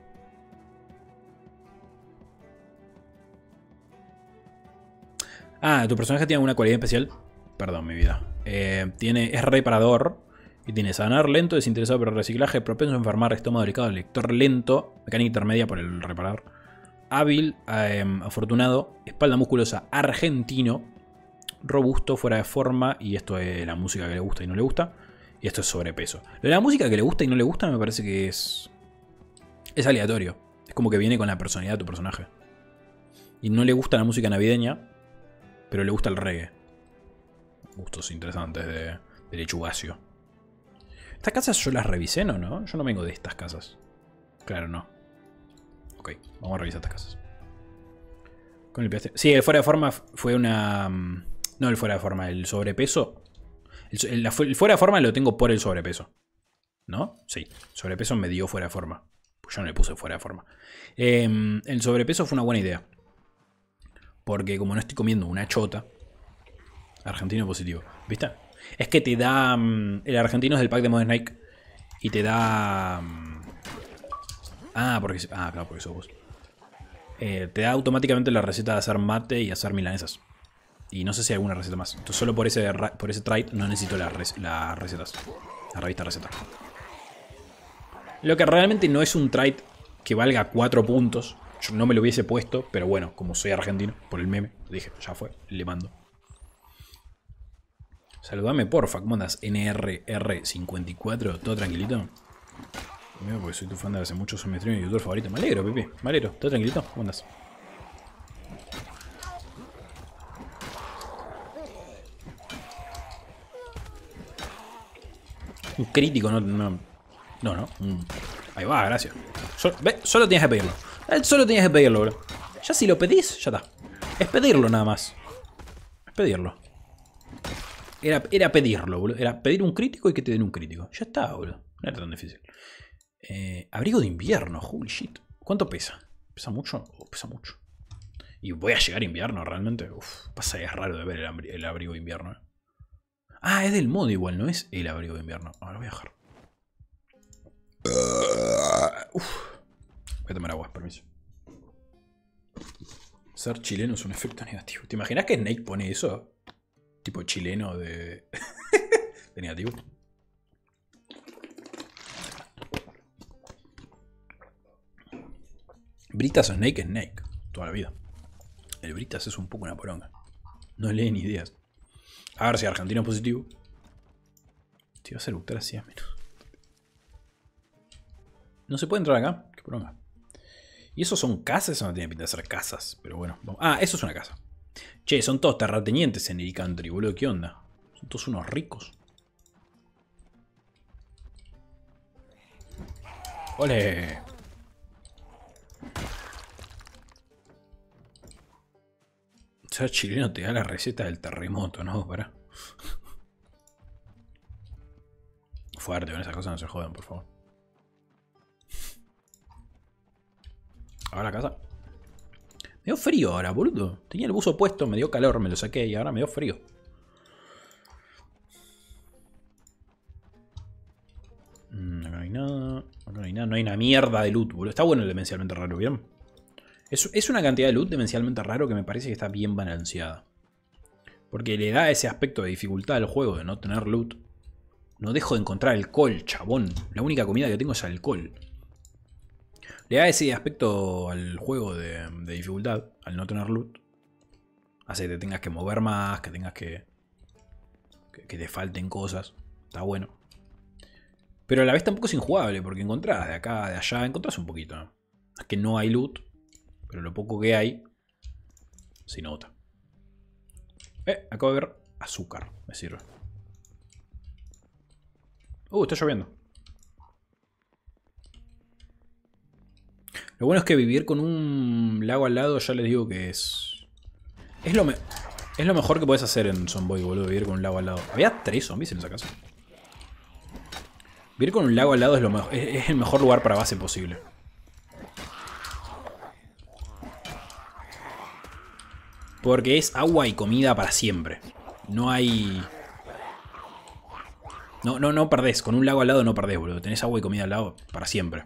Ah, ¿tu personaje tiene alguna cualidad especial? Perdón, mi vida. Eh, tiene, es reparador. Y tiene sanar lento, desinteresado por el reciclaje, propenso a enfermar, estómago delicado, lector lento, mecánica intermedia por el reparador, hábil, eh, afortunado, espalda musculosa, argentino, robusto, fuera de forma, y esto es la música que le gusta y no le gusta, y esto es sobrepeso. Lo de la música que le gusta y no le gusta me parece que es, es aleatorio. Es como que viene con la personalidad de tu personaje. Y no le gusta la música navideña, pero le gusta el reggae. Gustos interesantes de, de Lechugacio. Estas casas yo las revisé, ¿no? ¿no? Yo no vengo de estas casas. Claro, no. Ok, vamos a revisar estas casas. Con el P S. Sí, el fuera de forma fue una... No el fuera de forma, el sobrepeso. El, el, el fuera de forma lo tengo por el sobrepeso. ¿No? Sí, sobrepeso me dio fuera de forma. Pues yo no le puse fuera de forma. Eh, el sobrepeso fue una buena idea. Porque como no estoy comiendo una chota... Argentino positivo. ¿Viste? Es que te da... Um, el argentino es del pack de Modern Snake. Y te da... Um, ah, porque... Ah, claro, porque sos vos. Eh, te da automáticamente la receta de hacer mate y hacer milanesas. Y no sé si hay alguna receta más. Entonces solo por ese, por ese trait no necesito las rec la recetas. La revista receta. Lo que realmente no es un trait que valga cuatro puntos. Yo no me lo hubiese puesto, pero bueno, como soy argentino, por el meme, dije, ya fue, le mando. Saludame porfa, ¿cómo andas? N R R cincuenta y cuatro, ¿todo tranquilito? Mira, porque soy tu fan de hace mucho, soy mi streamer y youtuber favorito. Me alegro, Pipi, me alegro, ¿todo tranquilito? ¿Cómo andas? Un crítico, no, no, no, no. Un... Ahí va, gracias. Solo, ve, solo tienes que pedirlo. Solo tienes que pedirlo, bro. Ya si lo pedís, ya está. Es pedirlo nada más. Es pedirlo. Era, era pedirlo, boludo. Era pedir un crítico y que te den un crítico. Ya está, boludo. No era tan difícil. Eh, abrigo de invierno, holy shit. ¿Cuánto pesa? ¿Pesa mucho? Oh, pesa mucho. Y voy a llegar a invierno realmente. Uf, pasa, es raro de ver el, el abrigo de invierno. ¿eh? Ah, es del modo igual, no es el abrigo de invierno. Ahora voy a dejar. Uf. Voy a tomar agua, permiso. Ser chileno es un efecto negativo. ¿Te imaginas que Snake pone eso? Tipo chileno de... de negativo. Britas o Snake es Snake. Toda la vida. El Britas es un poco una poronga. No lee ni ideas. A ver si argentino positivo. Te vas a eructar así a menos. No se puede entrar acá. Qué poronga. ¿Y esos son casas? Eso no tiene pinta de ser casas. Pero bueno. Vamos. Ah, eso es una casa. Che, son todos terratenientes en el country, boludo. ¿Qué onda? Son todos unos ricos. ¡Ole! Ser chileno te da la receta del terremoto, ¿no? Pará. Fuerte, con esas cosas no se jodan, por favor. Ahora la casa. Me dio frío ahora, boludo. Tenía el buzo puesto, me dio calor, me lo saqué y ahora me dio frío. Mm, acá no hay nada. Acá no hay nada. No hay una mierda de loot, boludo. Está bueno el demencialmente raro, ¿bien? Es, es una cantidad de loot demencialmente raro que me parece que está bien balanceada. Porque le da ese aspecto de dificultad al juego de no tener loot. No dejo de encontrar alcohol, chabón. La única comida que tengo es alcohol. Le da ese aspecto al juego de, de dificultad, al no tener loot. Hace que te tengas que mover más, que tengas que, que... que te falten cosas. Está bueno. Pero a la vez tampoco es injugable, porque encontrás de acá, de allá, encontrás un poquito, ¿no? Es que no hay loot, pero lo poco que hay se nota. Eh, acabo de ver azúcar, me sirve. Uh, está lloviendo. Lo bueno es que vivir con un lago al lado, ya les digo que es... Es lo, me... es lo mejor que puedes hacer en Zomboid, boludo, vivir con un lago al lado. Había tres zombies en esa casa. Vivir con un lago al lado es, lo me... es el mejor lugar para base posible. Porque es agua y comida para siempre. No hay... No, no, no perdés. Con un lago al lado no perdés, boludo. Tenés agua y comida al lado para siempre.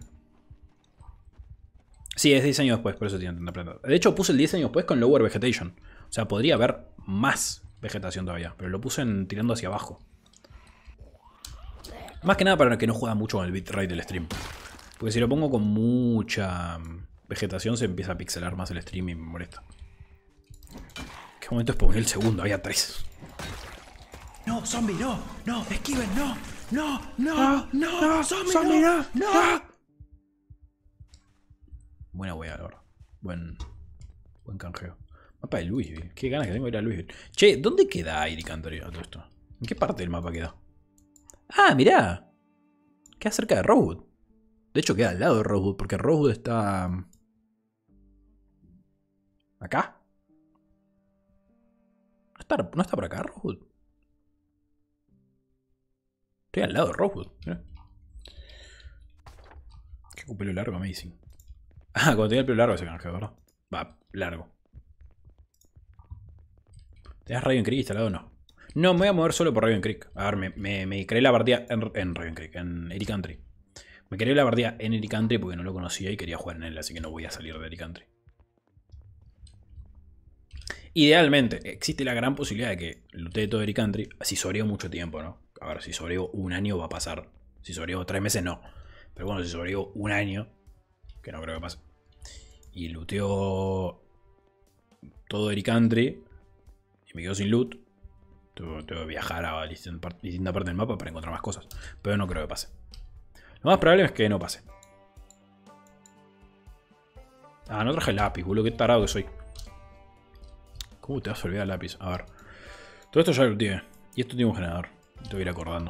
Sí, es diez años después, por eso tiene tanta plata. De hecho, puse el diez años después con Lower Vegetation. O sea, podría haber más vegetación todavía. Pero lo puse en, tirando hacia abajo. Más que nada para que no juega mucho con el bitrate del stream. Porque si lo pongo con mucha vegetación se empieza a pixelar más el stream y me molesta. ¿Qué momento es poner el segundo? Había tres. No, zombie, no, no, esquiven, no, no, no, no, no, zombie, no, no. Buena wea, la verdad. Buen, buen canjeo. Mapa de Louisville. Qué ganas que tengo de ir a Louisville. Che, ¿dónde queda Eric Country a todo esto? ¿En qué parte del mapa queda? Ah, mirá. Queda cerca de Rosewood. De hecho, queda al lado de Rosewood, porque Rosewood está... ¿Acá? ¿No está, no está por acá Rosewood? Estoy al lado de Rosewood. Mirá. Qué pelo largo, amazing. Ah, cuando tenía el pelo largo ese canjeo, ¿verdad? Va, largo. ¿Tenías Raven Creek instalado o no? No, me voy a mover solo por Raven Creek. A ver, me, me, me creé la partida en, en Raven Creek, en Eric Country. Me creé la partida en Eric Country porque no lo conocía y quería jugar en él, así que no voy a salir de Eric Country. Idealmente, existe la gran posibilidad de que lutee todo Eric Country si sobreo mucho tiempo, ¿no? A ver, si sobreo un año va a pasar. Si sobreo tres meses, no. Pero bueno, si sobreo un año, que no creo que pase, y looteo todo Eric Country y me quedo sin loot, tengo, tengo que viajar a distinta parte, distinta parte del mapa para encontrar más cosas. Pero no creo que pase. Lo más probable es que no pase. Ah, no traje el lápiz, boludo. Qué tarado que soy. ¿Cómo te vas a olvidar el lápiz? A ver. Todo esto ya lo tiene. Y esto tiene un generador. Te voy a ir acordando.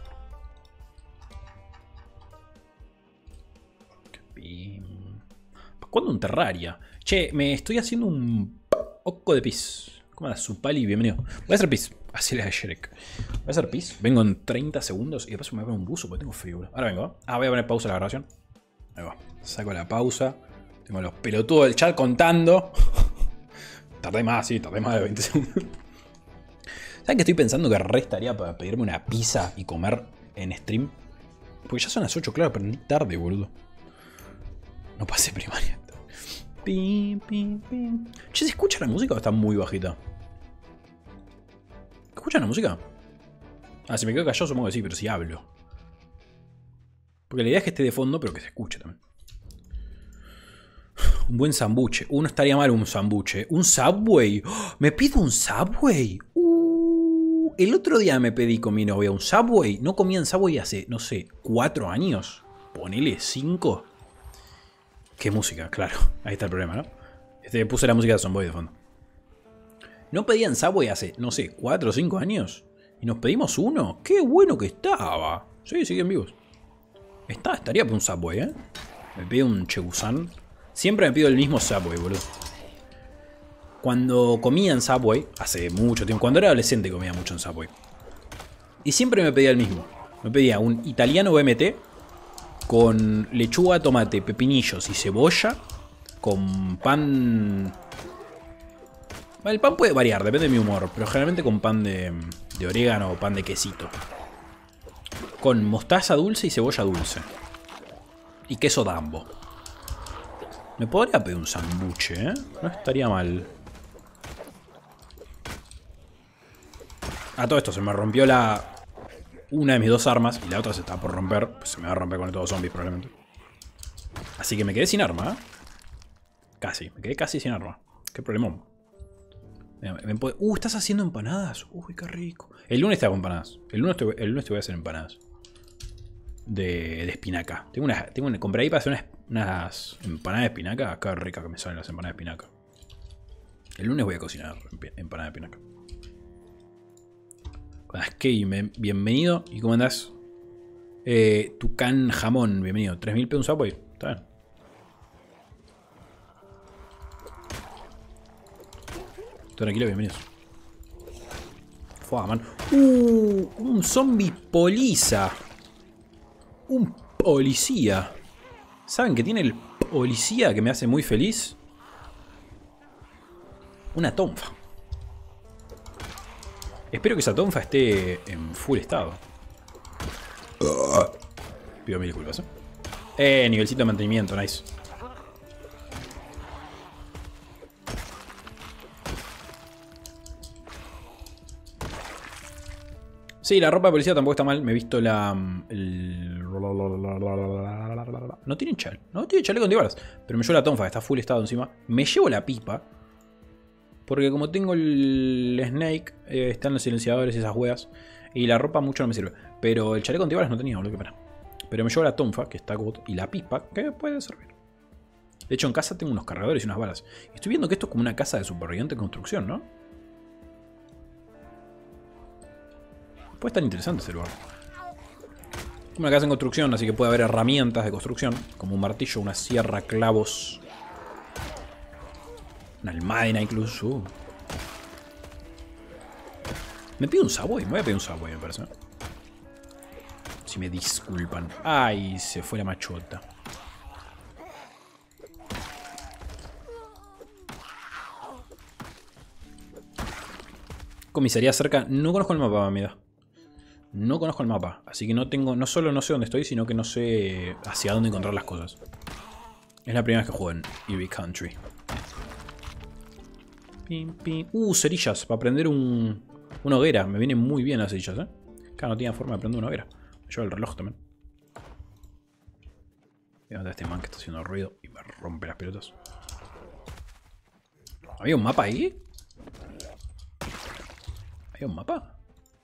¿Cuándo un Terraria? Che, me estoy haciendo un oco de pis. ¿Cómo andas, Supali? Bienvenido. Voy a hacer pis. Así le da Shrek. Voy a hacer pis. Vengo en treinta segundos y de paso me voy a poner un buzo porque tengo frío. Ahora vengo. ¿eh? Ah, voy a poner pausa a la grabación. Ahí va. Saco la pausa. Tengo los pelotudos del chat contando. Tardé más, sí, tardé más de veinte segundos. ¿Saben que estoy pensando que re estaría para pedirme una pizza y comer en stream? Porque ya son las ocho, claro, pero ni tarde, boludo. No pasé primaria. Pim, pim, pim. Che, ¿se escucha la música o está muy bajita? ¿Escuchan la música? Ah, si me quedo callado supongo que sí, pero si hablo. Porque la idea es que esté de fondo, pero que se escuche también. Un buen sambuche. Uno estaría mal un sambuche. ¿Un Subway? ¡Oh! ¿Me pido un Subway? Uh, el otro día me pedí con mi novia un Subway. No comía en Subway hace, no sé, cuatro años. Ponele cinco. ¿Qué música? Claro, ahí está el problema, ¿no? Este, puse la música de Zomboy de fondo. No pedían Subway hace, no sé, cuatro o cinco años. Y nos pedimos uno. ¡Qué bueno que estaba! Sí, siguen vivos. Está, estaría por un Subway, ¿eh? Me pido un Chegusan. Siempre me pido el mismo Subway, boludo. Cuando comía en Subway, hace mucho tiempo, cuando era adolescente comía mucho en Subway. Y siempre me pedía el mismo. Me pedía un italiano B M T con lechuga, tomate, pepinillos y cebolla. Con pan... El pan puede variar, depende de mi humor. Pero generalmente con pan de, de orégano o pan de quesito. Con mostaza dulce y cebolla dulce. Y queso Dambo. Me podría pedir un sambuche, ¿eh? No estaría mal. A todo esto se me rompió la... una de mis dos armas y la otra se está por romper. Pues se me va a romper con estos dos zombies probablemente. Así que me quedé sin arma, ¿eh? Casi, me quedé casi sin arma. Qué problemón. Uh, ¿estás haciendo empanadas? Uy, qué rico. El lunes te hago empanadas. El lunes te, el lunes te voy a hacer empanadas. De, de espinaca. Tengo una, tengo una, compré ahí para hacer unas, unas empanadas de espinaca. Qué rica que me salen las empanadas de espinaca. El lunes voy a cocinar empanadas de espinaca. Skey, bienvenido. ¿Y cómo andás? Eh, Tucán Jamón, bienvenido. tres mil pesos un Subway. Está bien. Tranquilo, bienvenidos. Fua, man. Uh, un zombie poliza. Un policía. ¿Saben qué tiene el policía que me hace muy feliz? Una tonfa. Espero que esa tonfa esté en full estado. Pido mil disculpas, ¿eh? Eh, nivelcito de mantenimiento, nice. Sí, la ropa de policía tampoco está mal. Me he visto la... El... No tiene chal. No tiene chaleco antibalas. Pero me llevo la tonfa, está full estado encima. Me llevo la pipa. Porque como tengo el Snake, eh, están los silenciadores y esas hueas. Y la ropa mucho no me sirve. Pero el chaleco antibalas no tenía, boludo, qué pena. Pero me llevo la tonfa, que está good. Y la pipa, que puede servir. De hecho, en casa tengo unos cargadores y unas balas. Estoy viendo que esto es como una casa de superviviente en construcción, ¿no? Puede estar interesante ese lugar. Como una casa en construcción, así que puede haber herramientas de construcción. Como un martillo, una sierra, clavos. Una almadena incluso. Uh. Me pido un Subway. Me voy a pedir un Subway, me parece. Si me disculpan. Ay, se fue la machota. Comisaría cerca. No conozco el mapa, mira. No conozco el mapa. Así que no tengo. No solo no sé dónde estoy, sino que no sé hacia dónde encontrar las cosas. Es la primera vez que juego en Eerie Country. Pim, pim. Uh, cerillas. Para prender un, una hoguera. Me vienen muy bien las cerillas, eh. Claro, no tiene forma de prender una hoguera. Me lleva el reloj también. Voy a matar a este man que está haciendo ruido y me rompe las pelotas. ¿Había un mapa ahí? ¿Había un mapa?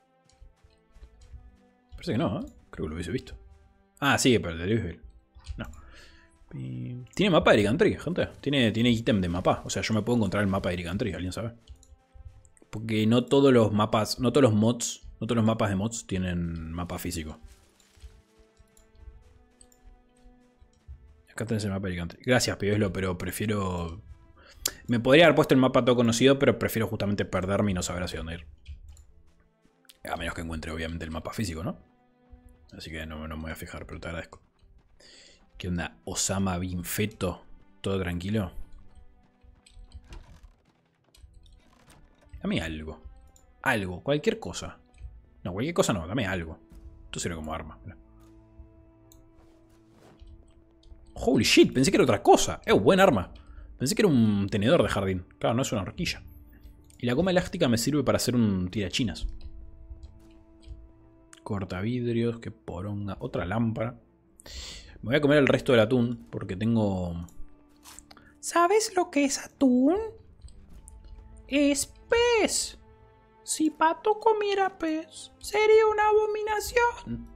Parece que no, ¿eh? Creo que lo hubiese visto. Ah, sí, pero el de Louisville. No. ¿Tiene mapa de Eerie Country, gente? Tiene, tiene ítem de mapa. O sea, yo me puedo encontrar el mapa de Eerie Country, ¿alguien sabe? Porque no todos los mapas, no todos los mods, no todos los mapas de mods tienen mapa físico. Acá tenés el mapa de Eerie Country. Gracias, Pibeslo, pero prefiero... Me podría haber puesto el mapa todo conocido, pero prefiero justamente perderme y no saber hacia dónde ir. A menos que encuentre, obviamente, el mapa físico, ¿no? Así que no, no me voy a fijar, pero te agradezco. ¿Qué onda? Osama Bin Feto. ¿Todo tranquilo? Dame algo. Algo, cualquier cosa. No, cualquier cosa no, dame algo. Esto sirve como arma. Mira. Holy shit, pensé que era otra cosa. Eh, buen arma. Pensé que era un tenedor de jardín. Claro, no es una horquilla. Y la goma elástica me sirve para hacer un tirachinas. Cortavidrios, que poronga. Otra lámpara. Me voy a comer el resto del atún porque tengo... ¿Sabes lo que es atún? Es pez. Si Pato comiera pez, sería una abominación.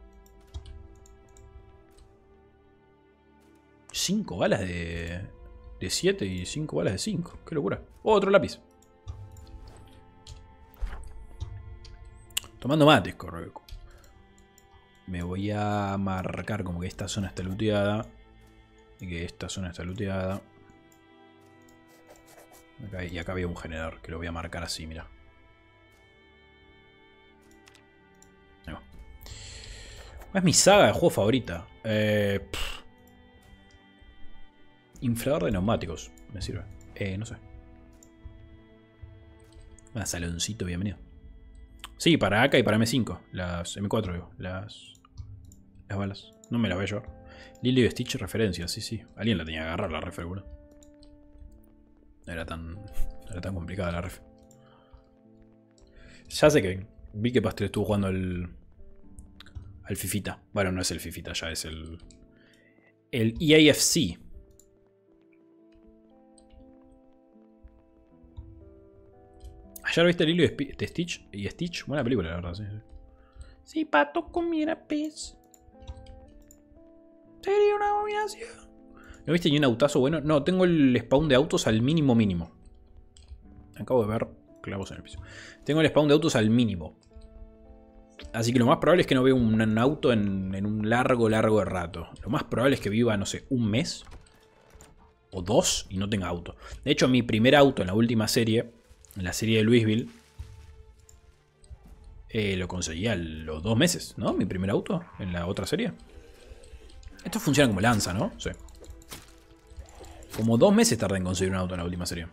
Cinco balas de... de siete y cinco balas de cinco. Qué locura. Oh, otro lápiz. Tomando mates, correcto. Me voy a marcar como que esta zona está looteada. Y que esta zona está looteada. Acá, y acá había un generador que lo voy a marcar así, mira. No. Es mi saga de juego favorita. Eh, Inflador de neumáticos. Me sirve. Eh, no sé. Ah, saloncito, bienvenido. Sí, para A K y para M cinco. Las M cuatro, digo. Las, las balas. No me las voy a llevar. Lilo y Stitch referencia, sí, sí. Alguien la tenía que agarrar la ref, seguro. No era tan, no era tan complicada la ref. Ya sé que vi que Pastel estuvo jugando al, al Fifita. Bueno, no es el Fifita, ya es el, el E A F C. ¿Ayer viste Lilo de Stitch? Y Stitch, buena película, la verdad. Sí, sí. Si Pato comiera pez, sería una abominación. ¿No viste ni un autazo bueno? No, tengo el spawn de autos al mínimo mínimo. Acabo de ver clavos en el piso. Tengo el spawn de autos al mínimo. Así que lo más probable es que no vea un, un auto en, en un largo, largo rato. Lo más probable es que viva, no sé, un mes o dos y no tenga auto. De hecho, mi primer auto en la última serie, en la serie de Louisville, eh, lo conseguí a los dos meses, ¿no? Mi primer auto en la otra serie. Esto funciona como lanza, ¿no? Sí. Como dos meses tardé en conseguir un auto en la última serie.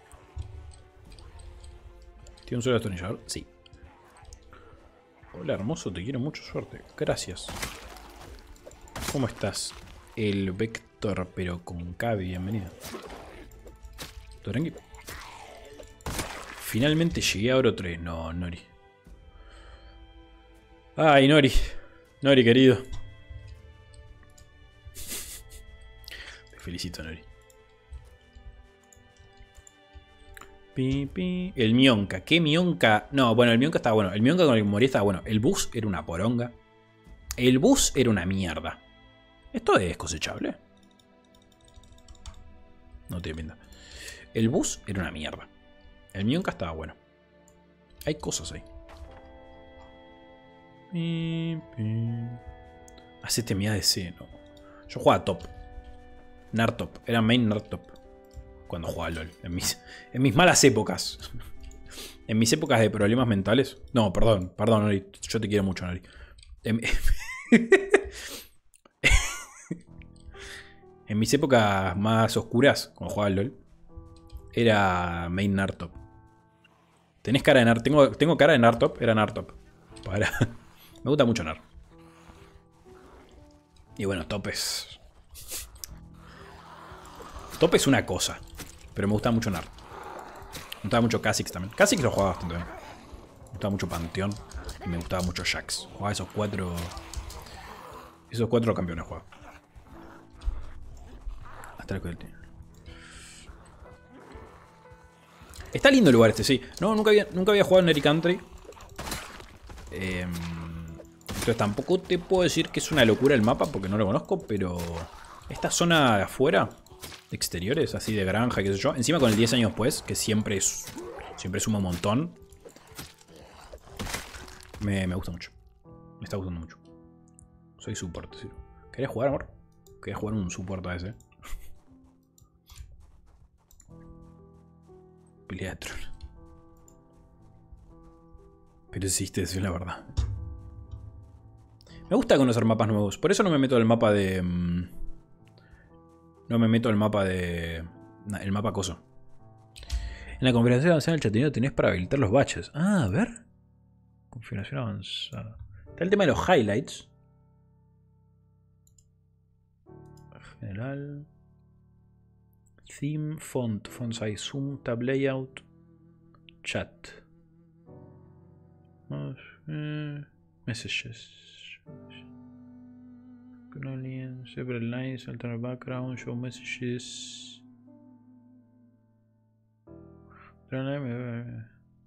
¿Tiene un solo destornillador? Sí. Hola, hermoso, te quiero mucho, suerte. Gracias. ¿Cómo estás? El Vector, pero con K, bienvenido. ¿Todo tranquilo? Finalmente llegué a Oro tres. No, Nori. Ay, Nori. Nori, querido. Te felicito, Nori. Pi, pi. El Mionca. ¿Qué Mionca? No, bueno, el Mionca estaba bueno. El Mionca con el que morí estaba bueno. El bus era una poronga. El bus era una mierda. Esto es cosechable. No tiene pinta. El bus era una mierda. El Mionka estaba bueno. Hay cosas ahí. Hacete mi A D C, no. Yo jugaba top. Nartop. Era main Nartop. Cuando jugaba LOL. En mis, en mis malas épocas. En mis épocas de problemas mentales. No, perdón. Perdón, Nori. Yo te quiero mucho, Nori. En, en mis épocas más oscuras, cuando jugaba LOL, era main Nartop. Tenés cara de Nartop. Tengo, tengo cara de Nartop. Era Nartop. Para. Me gusta mucho Nar. Y bueno, top es... Top es una cosa. Pero me gusta mucho Nar. Me gustaba mucho Kha'Zix también. Kha'Zix lo jugaba bastante bien. Me gustaba mucho Panteón. Y me gustaba mucho Jax. Jugaba esos cuatro... Esos cuatro campeones jugaba. Hasta el que está lindo el lugar este, sí. No, nunca había, nunca había jugado en Eric Country. Eh, entonces tampoco te puedo decir que es una locura el mapa porque no lo conozco, pero esta zona de afuera, exteriores, así de granja, qué sé yo, encima con el diez años después, que siempre es, siempre suma un montón, me, me gusta mucho. Me está gustando mucho. Soy support, ¿sí? ¿Querías jugar, amor? ¿Querías jugar un support a ese? Pelea de troll. Pero existe, es la verdad. Me gusta conocer mapas nuevos. Por eso no me meto al mapa de... Um, no me meto al mapa de... El mapa coso. En la configuración avanzada del chatino tenés para habilitar los baches. Ah, a ver. Configuración avanzada. Está el tema de los highlights. General. Theme, font, font size, zoom, tab layout, chat. Uh, messages. Canonian, several lines, alternate background, show messages. Uh,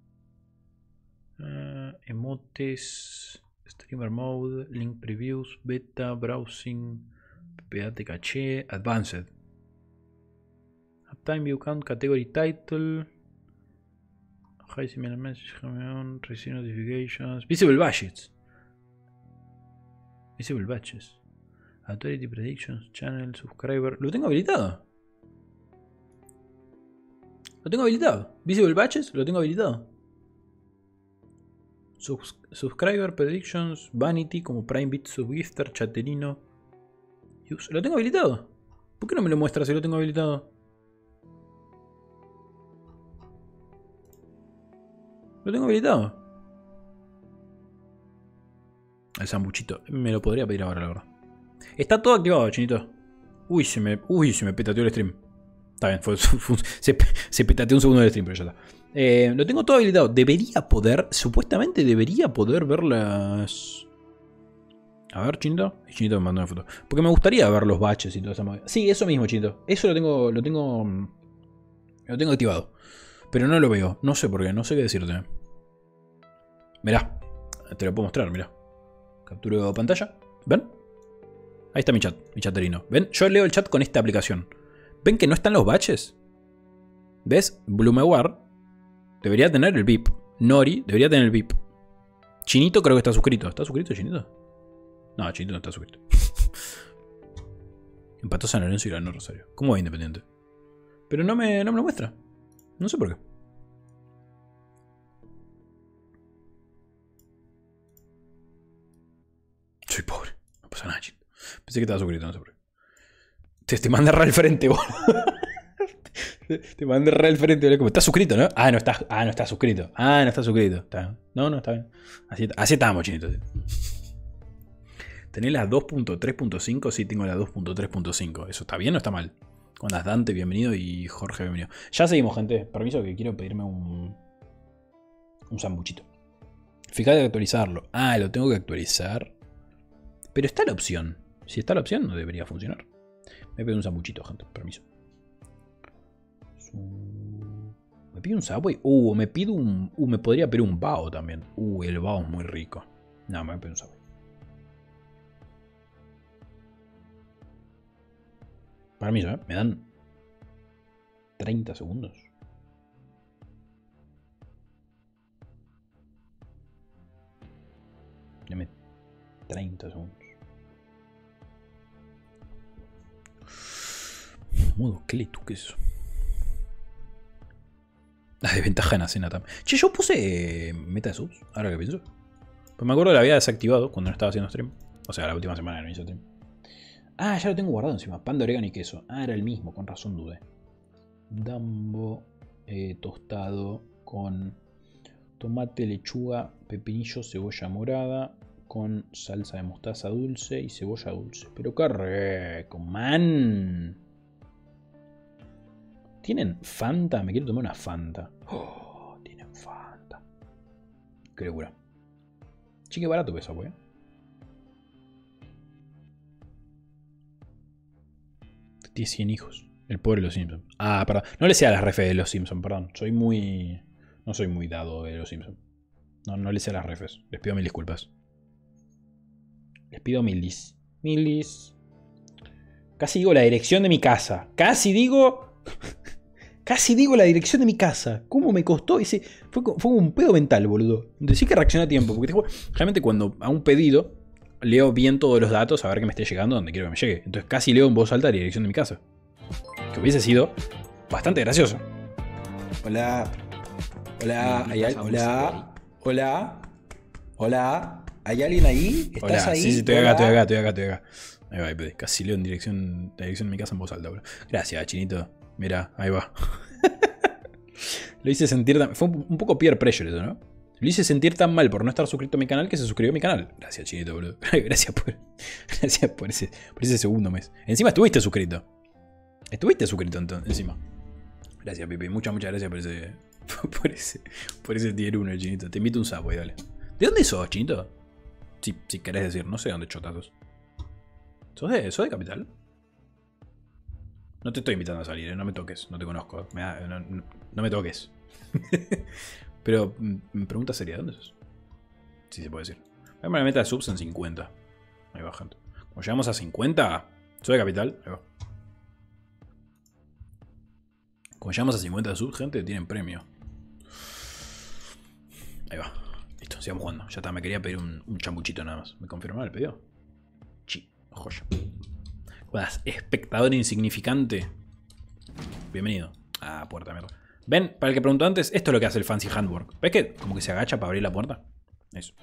emotes, streamer mode, link previews, beta, browsing, P P A T caché, advanced. Time view count, category title. High similar message, on, receive notifications. Visible badges. Visible badges. Authority predictions, channel, subscriber. Lo tengo habilitado. Lo tengo habilitado. Visible badges, lo tengo habilitado. Subs subscriber predictions, vanity como Prime Bit Subgifter, Chaterino. Use. Lo tengo habilitado. ¿Por qué no me lo muestra si lo tengo habilitado? Lo tengo habilitado. El sambuchito. Me lo podría pedir ahora, la verdad. Está todo activado, chinito. Uy, se me, uy, se me petateó el stream. Está bien, fue, fue, se, se petateó un segundo del stream, pero ya está. Eh, lo tengo todo habilitado. Debería poder, supuestamente debería poder ver las... A ver, chinito. Chinito me mandó una foto. Porque me gustaría ver los baches y toda esa movida. Sí, eso mismo, chinito. Eso lo tengo, lo tengo... Lo tengo activado. Pero no lo veo. No sé por qué. No sé qué decirte. Mirá. Te lo puedo mostrar, mirá. Capturo de pantalla. ¿Ven? Ahí está mi chat. Mi chaterino. ¿Ven? Yo leo el chat con esta aplicación. ¿Ven que no están los baches? ¿Ves? Blumeware debería tener el V I P. Nori debería tener el V I P. Chinito creo que está suscrito. ¿Está suscrito, Chinito? No, Chinito no está suscrito. Empató San Lorenzo y ganó Rosario. ¿Cómo va Independiente? Pero no me, no me lo muestra. No sé por qué. Soy pobre. No pasa nada, Chinito. Pensé que estaba suscrito, no sé por qué. Te, te mandé re al frente, boludo. te, te mandé re al frente, boludo. ¿Estás suscrito, no? Ah, no estás, ah, no estás suscrito. Ah, no estás suscrito. Está, no, no, está bien. Así, así estamos, Chinito. ¿Tenés la dos punto tres punto cinco? Sí, tengo la dos punto tres punto cinco. ¿Eso está bien o está mal? Con las Dante, bienvenido, y Jorge, bienvenido. Ya seguimos, gente. Permiso que quiero pedirme un... Un sambuchito. Fíjate de actualizarlo. Ah, lo tengo que actualizar. Pero está la opción. Si está la opción, no debería funcionar. Me pido un sambuchito, gente. Permiso. ¿Me pido un Subway? Uh, me pido un... Uh, me podría pedir un bao también. Uh, el bao es muy rico. No, me pido un Subway. Permiso, ¿eh? Me dan... treinta segundos. Dame treinta segundos. Modo Cletu, ¿qué es eso? La desventaja en la cena también. Che, yo puse eh, meta de subs, ahora que pienso. Pues me acuerdo que la había desactivado cuando no estaba haciendo stream. O sea, la última semana no hice stream. Ah, ya lo tengo guardado encima. Pan de orégano y queso. Ah, era el mismo, con razón dudé. Dambo eh, tostado con tomate, lechuga, pepinillo, cebolla morada, con salsa de mostaza dulce y cebolla dulce. Pero qué rico, man. ¿Tienen Fanta? Me quiero tomar una Fanta. Oh, tienen Fanta. Qué locura. Che, qué barato que eso, wey. Tiene cien hijos. El pobre de los Simpsons. Ah, perdón. No le sea las refes de los Simpsons, perdón. Soy muy... No soy muy dado de los Simpsons. No, no le sea las refes. Les pido mil disculpas. Les pido mil dis. Mil dis. Casi digo la dirección de mi casa. Casi digo... Casi digo la dirección de mi casa. ¿Cómo me costó ese? Fue, fue como un pedo mental, boludo. Decí que reaccioné a tiempo. Porque realmente cuando a un pedido leo bien todos los datos a ver que me esté llegando donde quiero que me llegue. Entonces casi leo en voz alta la dirección de mi casa. Que hubiese sido bastante gracioso. Hola. Hola. ¿Hay al... Hola. Hola. Hola. ¿Hay alguien ahí? ¿Estás Hola. ahí? Sí, sí, estoy Hola. acá, estoy acá, estoy acá, estoy acá. Ahí va, ahí pedí. Casi leo en dirección, la dirección de mi casa en voz alta, boludo. Gracias, Chinito. Mirá, ahí va. Lo hice sentir tan... Fue un poco peer pressure eso, ¿no? Lo hice sentir tan mal por no estar suscrito a mi canal que se suscribió a mi canal. Gracias, Chinito, boludo. Gracias por... Gracias por ese, por ese segundo mes. Encima estuviste suscrito. Estuviste suscrito entonces, encima. Gracias, Pipi. Muchas, muchas gracias por ese... Por ese... Por ese tier uno, Chinito. Te invito un sapo ahí, dale. ¿De dónde sos, Chinito? Si, si querés decir. No sé dónde chotas sos. ¿Sos de, ¿Sos de Capital? No te estoy invitando a salir, ¿eh? No me toques, no te conozco. Me da, no, no, no me toques. Pero, me pregunta seria, ¿dónde sos? Sí se puede decir. Voy a poner la meta de subs en cincuenta. Ahí va, gente. Cuando llegamos a cincuenta, soy de Capital. Ahí va. Cuando llegamos a cincuenta de subs, gente, tienen premio. Ahí va. Listo, sigamos jugando. Ya está, me quería pedir un, un chambuchito nada más. ¿Me confirmaron el pedido? Sí, joya. Espectador insignificante. Bienvenido. Ah, puerta, mierda. Ven, para el que preguntó antes, esto es lo que hace el Fancy Handwork. ¿Ves que como que se agacha para abrir la puerta? Eso.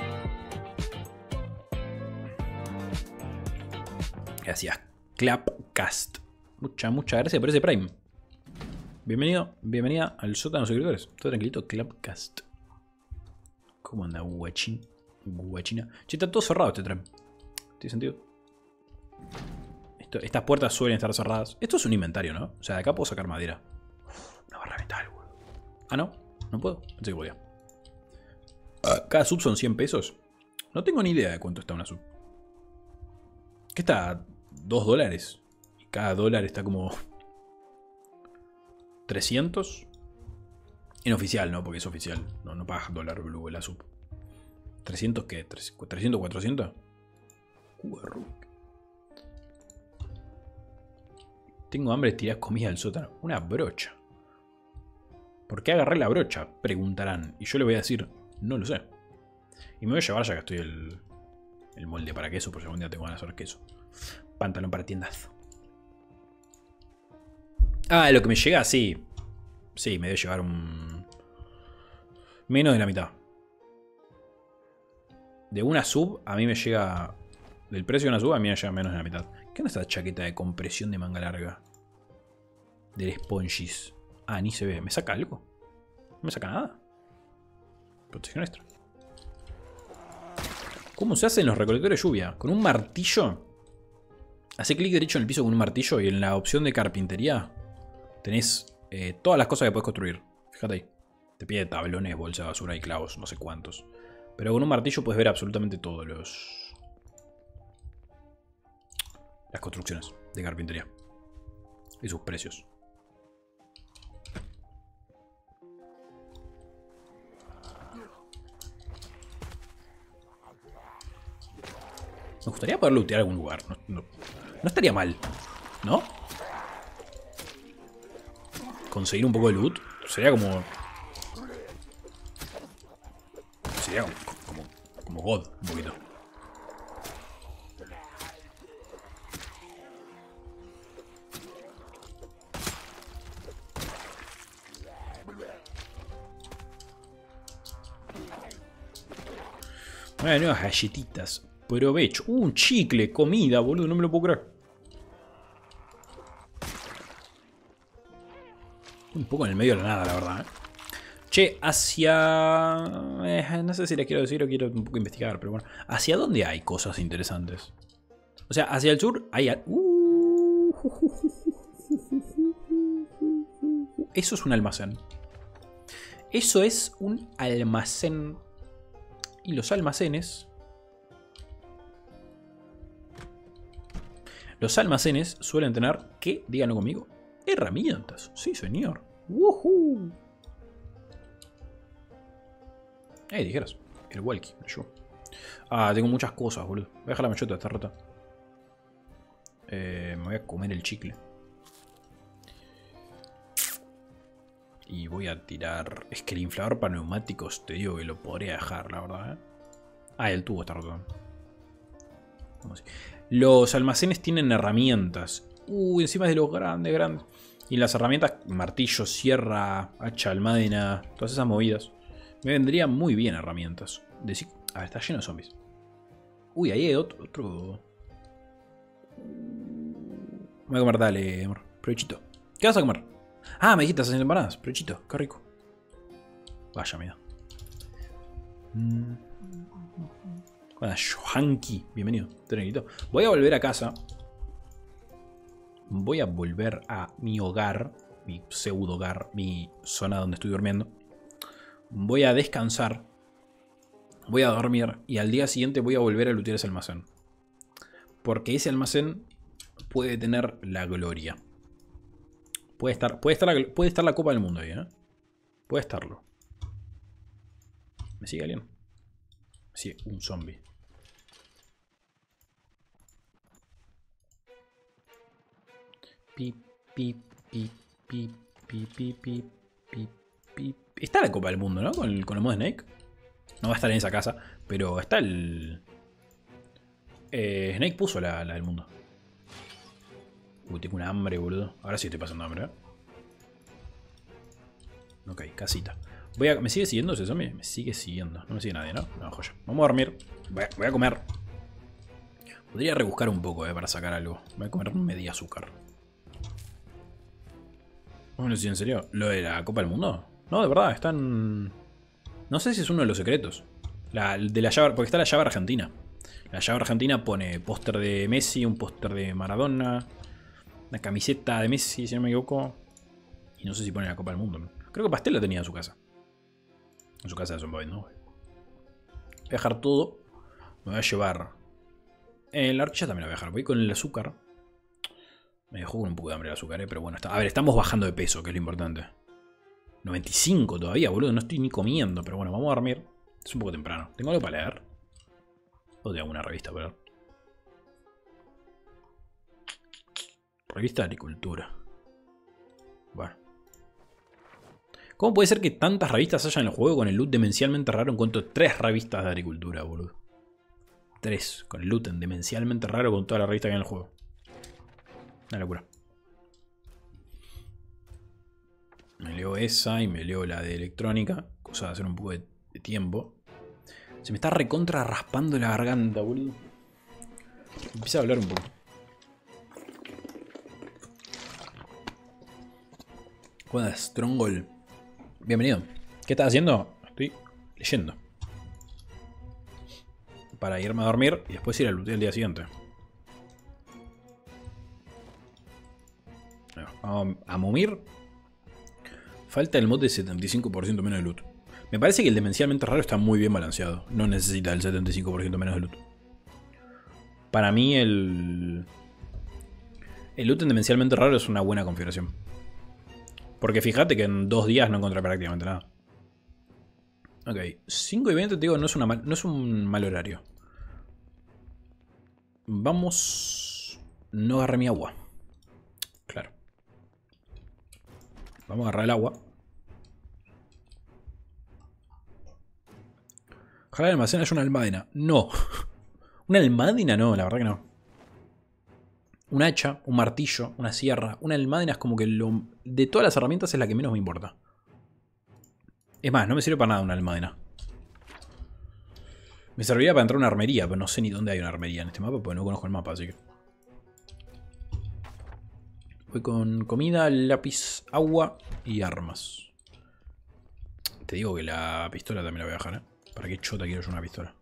Gracias. Clapcast. Mucha, muchas gracias por ese Prime. Bienvenido, bienvenida al sótano de suscriptores. Todo tranquilito, Clapcast. ¿Cómo anda, guachín? Guachina. Che, está todo cerrado este tren. ¿Tiene sentido? Estas puertas suelen estar cerradas. Esto es un inventario, ¿no? O sea, de acá puedo sacar madera. Una barra de metal, boludo. Ah, no. No puedo. Pensé que podía. Cada sub son cien pesos. No tengo ni idea de cuánto está una sub. ¿Qué está? dos dólares. Y cada dólar está como... trescientos. Inoficial, ¿no? Porque es oficial. No, no pagas dólar blue la sub. ¿trescientos qué? ¿trescientos, cuatrocientos? Uh, Tengo hambre, tirás comida al sótano. Una brocha. ¿Por qué agarré la brocha? Preguntarán. Y yo le voy a decir, no lo sé. Y me voy a llevar ya que estoy el, el molde para queso, por si algún día tengo ganas de hacer queso. Pantalón para tiendas. Ah, lo que me llega, sí. Sí, me debe llevar un... menos de la mitad. De una sub, a mí me llega... Del precio de una sub, a mí me llega menos de la mitad. ¿Qué onda esta chaqueta de compresión de manga larga? Del Sponges. Ah, ni se ve. ¿Me saca algo? No me saca nada. Protección extra. ¿Cómo se hacen los recolectores de lluvia? Con un martillo. Hace clic derecho en el piso con un martillo y en la opción de carpintería tenés eh, todas las cosas que puedes construir. Fíjate ahí. Te pide tablones, bolsa de basura y clavos, no sé cuántos. Pero con un martillo puedes ver absolutamente todos los... las construcciones de carpintería. Y sus precios. Me gustaría poder lootear algún lugar. No, no, no estaría mal, ¿no? conseguir un poco de loot. Sería como... Sería como, como, como God, un poquito. Bueno, nuevas galletitas. Provecho. Uh, un chicle, comida, boludo, no me lo puedo creer. Un poco en el medio de la nada, la verdad, ¿eh? Che, hacia... Eh, no sé si les quiero decir o quiero un poco investigar, pero bueno. ¿Hacia dónde hay cosas interesantes? O sea, hacia el sur hay... Uh, eso es un almacén. Eso es un almacén. Y los almacenes... Los almacenes suelen tener, ¿qué? Díganlo conmigo. Herramientas. Sí, señor. ¡Woohoo! Eh, dijeras. El walkie, yo. Ah, tengo muchas cosas, boludo. Voy a dejar la machota, está rota. Eh, me voy a comer el chicle. Y voy a tirar... Es que el inflador para neumáticos, te digo que lo podría dejar, la verdad, ¿eh? Ah, el tubo está roto. Vamos a ver. Los almacenes tienen herramientas. Uh, encima de los grandes, grandes. Y las herramientas, martillo, sierra, hacha, almadena, todas esas movidas. Me vendrían muy bien herramientas. Decí... A ver, está lleno de zombies. Uy, ahí hay otro... otro... Me voy a comer, dale, amor. Provechito. ¿Qué vas a comer? Ah, me dijiste haciendo empanadas. Provechito, qué rico. Vaya, mira. Hola, Johanki. Bienvenido. Trenito. Voy a volver a casa. Voy a volver a mi hogar. Mi pseudo hogar. Mi zona donde estoy durmiendo. Voy a descansar. Voy a dormir. Y al día siguiente voy a volver a lootear ese almacén. Porque ese almacén puede tener la gloria. Puede estar, puede estar, la, puede estar la Copa del Mundo ahí, ¿eh? Puede estarlo. ¿Me sigue alguien? Sí, un zombie. Pip, pip, pip, pip, pip, pip, pip, pip, pip. Está la Copa del Mundo, ¿no? Con el, con el modo Snake. No va a estar en esa casa, pero está el... Eh, Snake puso la, la del mundo. Uy, tengo un hambre, boludo. Ahora sí estoy pasando hambre, ¿eh? Ok, casita. Voy a... ¿Me sigue siguiendo ese zombie? Me sigue siguiendo. No me sigue nadie, ¿no? No, joya. Vamos a dormir. Voy a, voy a comer. Podría rebuscar un poco, eh, para sacar algo. Voy a comer media azúcar. Bueno, si en serio. ¿Lo de la Copa del Mundo? No, de verdad, están... No sé si es uno de los secretos. La, de la llave... Porque está la llave argentina. La llave argentina pone póster de Messi, un póster de Maradona, una camiseta de Messi, si no me equivoco. Y no sé si pone la Copa del Mundo. Creo que Pastel la tenía en su casa. En su casa de Zomboid, ¿no? Voy a dejar todo. Me voy a llevar... Eh, la horchata también la voy a dejar. Voy con el azúcar. Me dejó con un poco de hambre el azúcar, ¿eh? Pero bueno, está... A ver, estamos bajando de peso, que es lo importante. noventa y cinco todavía, boludo. No estoy ni comiendo. Pero bueno, vamos a dormir. Es un poco temprano. ¿Tengo algo para leer? O tengo una revista para leer. Revista de agricultura. Bueno. ¿Cómo puede ser que tantas revistas haya en el juego con el loot demencialmente raro? Encuentro tres revistas de agricultura, boludo. Tres. Con el loot demencialmente raro con toda la revista que hay en el juego. Una locura. Me leo esa y me leo la de electrónica. Cosa de hacer un poco de, de tiempo. Se me está recontra raspando la garganta, boludo. Empieza a hablar un poco. Buenas, Stronghold. Bienvenido. ¿Qué estás haciendo? Estoy leyendo. Para irme a dormir y después ir al lootear el día siguiente. Vamos a momir. Falta el mod de setenta y cinco por ciento menos de loot. Me parece que el demencialmente raro está muy bien balanceado. No necesita el setenta y cinco por ciento menos de loot. Para mí el... El loot en demencialmente raro es una buena configuración. Porque fíjate que en dos días no encontré prácticamente nada. Ok, cinco y veinte te digo, no es, una mal, no es un mal horario. Vamos... No agarré mi agua. Claro. Vamos a agarrar el agua. Ojalá el almacén haya una almadena. No. Una almadena no, la verdad que no. Un hacha, un martillo, una sierra. Una almadena es como que lo, de todas las herramientas es la que menos me importa. Es más, no me sirve para nada una almadena. Me serviría para entrar a una armería, pero no sé ni dónde hay una armería en este mapa porque no conozco el mapa, así que... Voy con comida, lápiz, agua y armas. Te digo que la pistola también la voy a dejar, ¿eh? ¿Para qué chota quiero yo una pistola?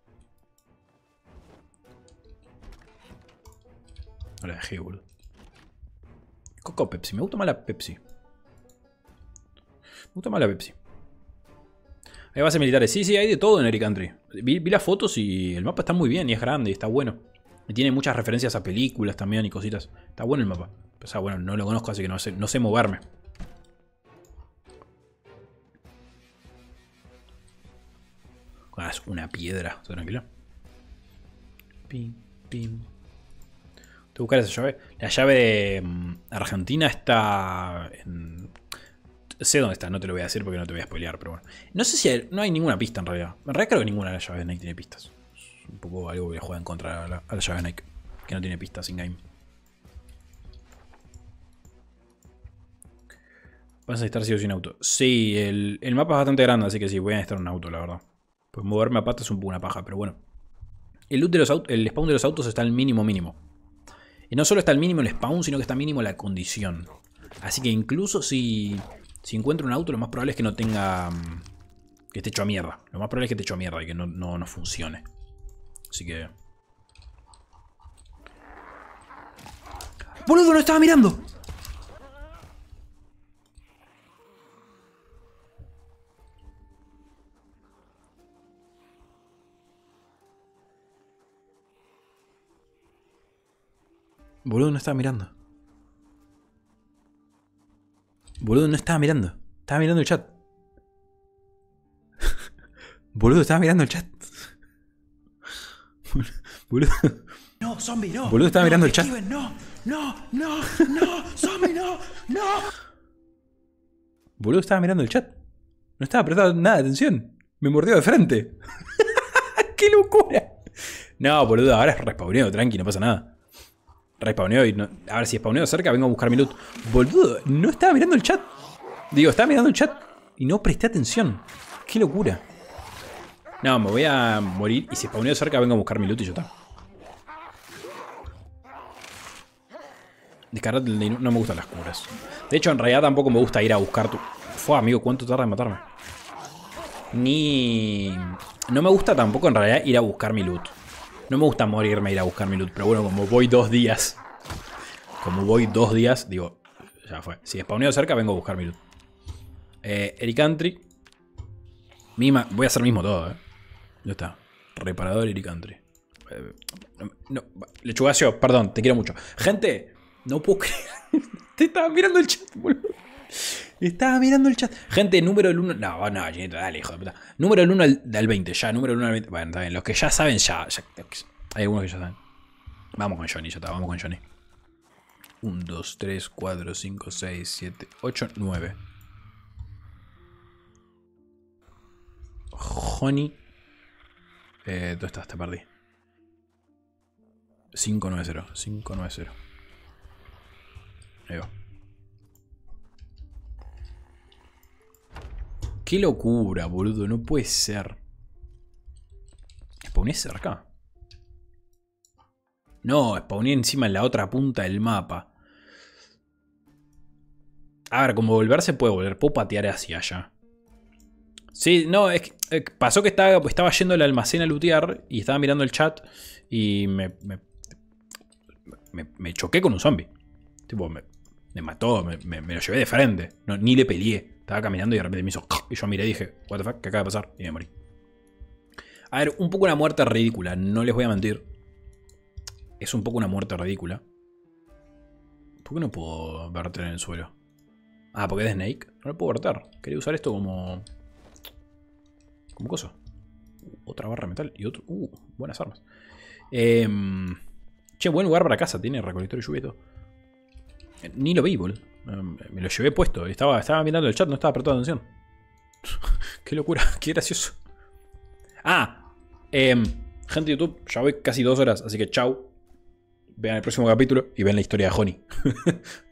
No la dejé, boludo. Coco Pepsi. Me gusta más la Pepsi. Me gusta más la Pepsi. Hay bases militares. Sí, sí, hay de todo en Eric Country. Vi, vi las fotos y el mapa está muy bien y es grande y está bueno. Y tiene muchas referencias a películas también y cositas. Está bueno el mapa. O sea, bueno, no lo conozco, así que no sé, no sé moverme. Ah, es una piedra. ¿Está tranquilo? Pim, pim. Tengo que buscar esa llave. La llave de um, Argentina está en... Sé dónde está, no te lo voy a decir porque no te voy a spoilear, pero bueno. No sé si hay, no hay ninguna pista en realidad. En realidad creo que ninguna de las llaves de Nike tiene pistas. Es un poco algo que le juega en contra a la, a la llave de Nike. Que no tiene pistas in game. Vas a necesitar sí o sí un auto. Sí, el, el mapa es bastante grande, así que sí, voy a necesitar un auto, la verdad. Pues moverme a patas es un poco una paja, pero bueno. El loot de los autos, el spawn de los autos está al mínimo mínimo. Y no solo está al mínimo el spawn, sino que está mínimo la condición. Así que incluso si, si encuentro un auto, lo más probable es que no tenga... Que esté hecho a mierda. Lo más probable es que esté hecho a mierda y que no, no, no funcione. Así que... ¡Boludo, no estaba mirando! Boludo, no estaba mirando. Boludo, no estaba mirando. Estaba mirando el chat. Boludo, estaba mirando el chat. Boludo. No, zombie, no. Boludo, estaba no, mirando el chat. Steven, no, no, no, no, zombie, no, no. Boludo, estaba mirando el chat. No estaba prestando nada de atención. Me mordió de frente. ¡Qué locura! No, boludo, ahora es respawneo, tranqui, no pasa nada. Respawneo y no... A ver, si spawneo cerca, vengo a buscar mi loot. Boludo, no estaba mirando el chat. Digo, estaba mirando el chat y no presté atención. ¡Qué locura! No, me voy a morir y si spawneo cerca, vengo a buscar mi loot y ya está. Descargar el de... No me gustan las curas. De hecho, en realidad tampoco me gusta ir a buscar tu... Fue, amigo, ¿cuánto tarda en matarme? Ni... No me gusta tampoco en realidad ir a buscar mi loot. No me gusta morirme e ir a buscar mi loot. Pero bueno, como voy dos días... Como voy dos días, digo... Ya fue. Si spawneo cerca, vengo a buscar mi loot. Eh, Eric Country. Mima... Voy a hacer mismo todo, eh. Ya está. Reparador Eric Country. Eh, no, no, Lechugacio, perdón, te quiero mucho. Gente... No puedo creer. Te estaba mirando el chat, boludo. Estaba mirando el chat. Gente, número del uno. No, no, Ginito, dale, hijo de puta. Número del uno al, al veinte. Ya, número del uno al veinte. Bueno, está bien. Los que ya saben, ya, ya. Hay algunos que ya saben. Vamos con Johnny, ya está. Vamos con Johnny. uno, dos, tres, cuatro, cinco, seis, siete, ocho, nueve. Johnny. Eh, ¿dónde estás? Te perdí. cinco nueve cero. cinco nueve cero. Ahí va. Qué locura, boludo. No puede ser. ¿Spawné cerca? No, spawné encima en la otra punta del mapa. A ver, como volver se puede volver. Puedo patear hacia allá. Sí, no, es que eh, pasó que estaba, estaba yendo al almacén a lootear y estaba mirando el chat y me, me, me, me choqué con un zombie. Tipo, me... Me mató, me, me, me lo llevé de frente. No, ni le peleé. Estaba caminando y de repente me hizo... Y yo miré y dije, what the fuck, ¿qué acaba de pasar? Y me morí. A ver, un poco una muerte ridícula. No les voy a mentir. Es un poco una muerte ridícula. ¿Por qué no puedo verter en el suelo? Ah, porque es de Snake. No lo puedo verter. Quería usar esto como... Como cosa. Uh, otra barra de metal y otro... Uh, buenas armas. Eh, che, buen lugar para casa. Tiene recolector y lluvia y todo. Ni lo vi, boludo. Me lo llevé puesto. Estaba, estaba mirando el chat, no estaba prestando atención. Qué locura, qué gracioso. Ah, eh, gente de YouTube, ya voy casi dos horas, así que chau. Vean el próximo capítulo y ven la historia de Honey.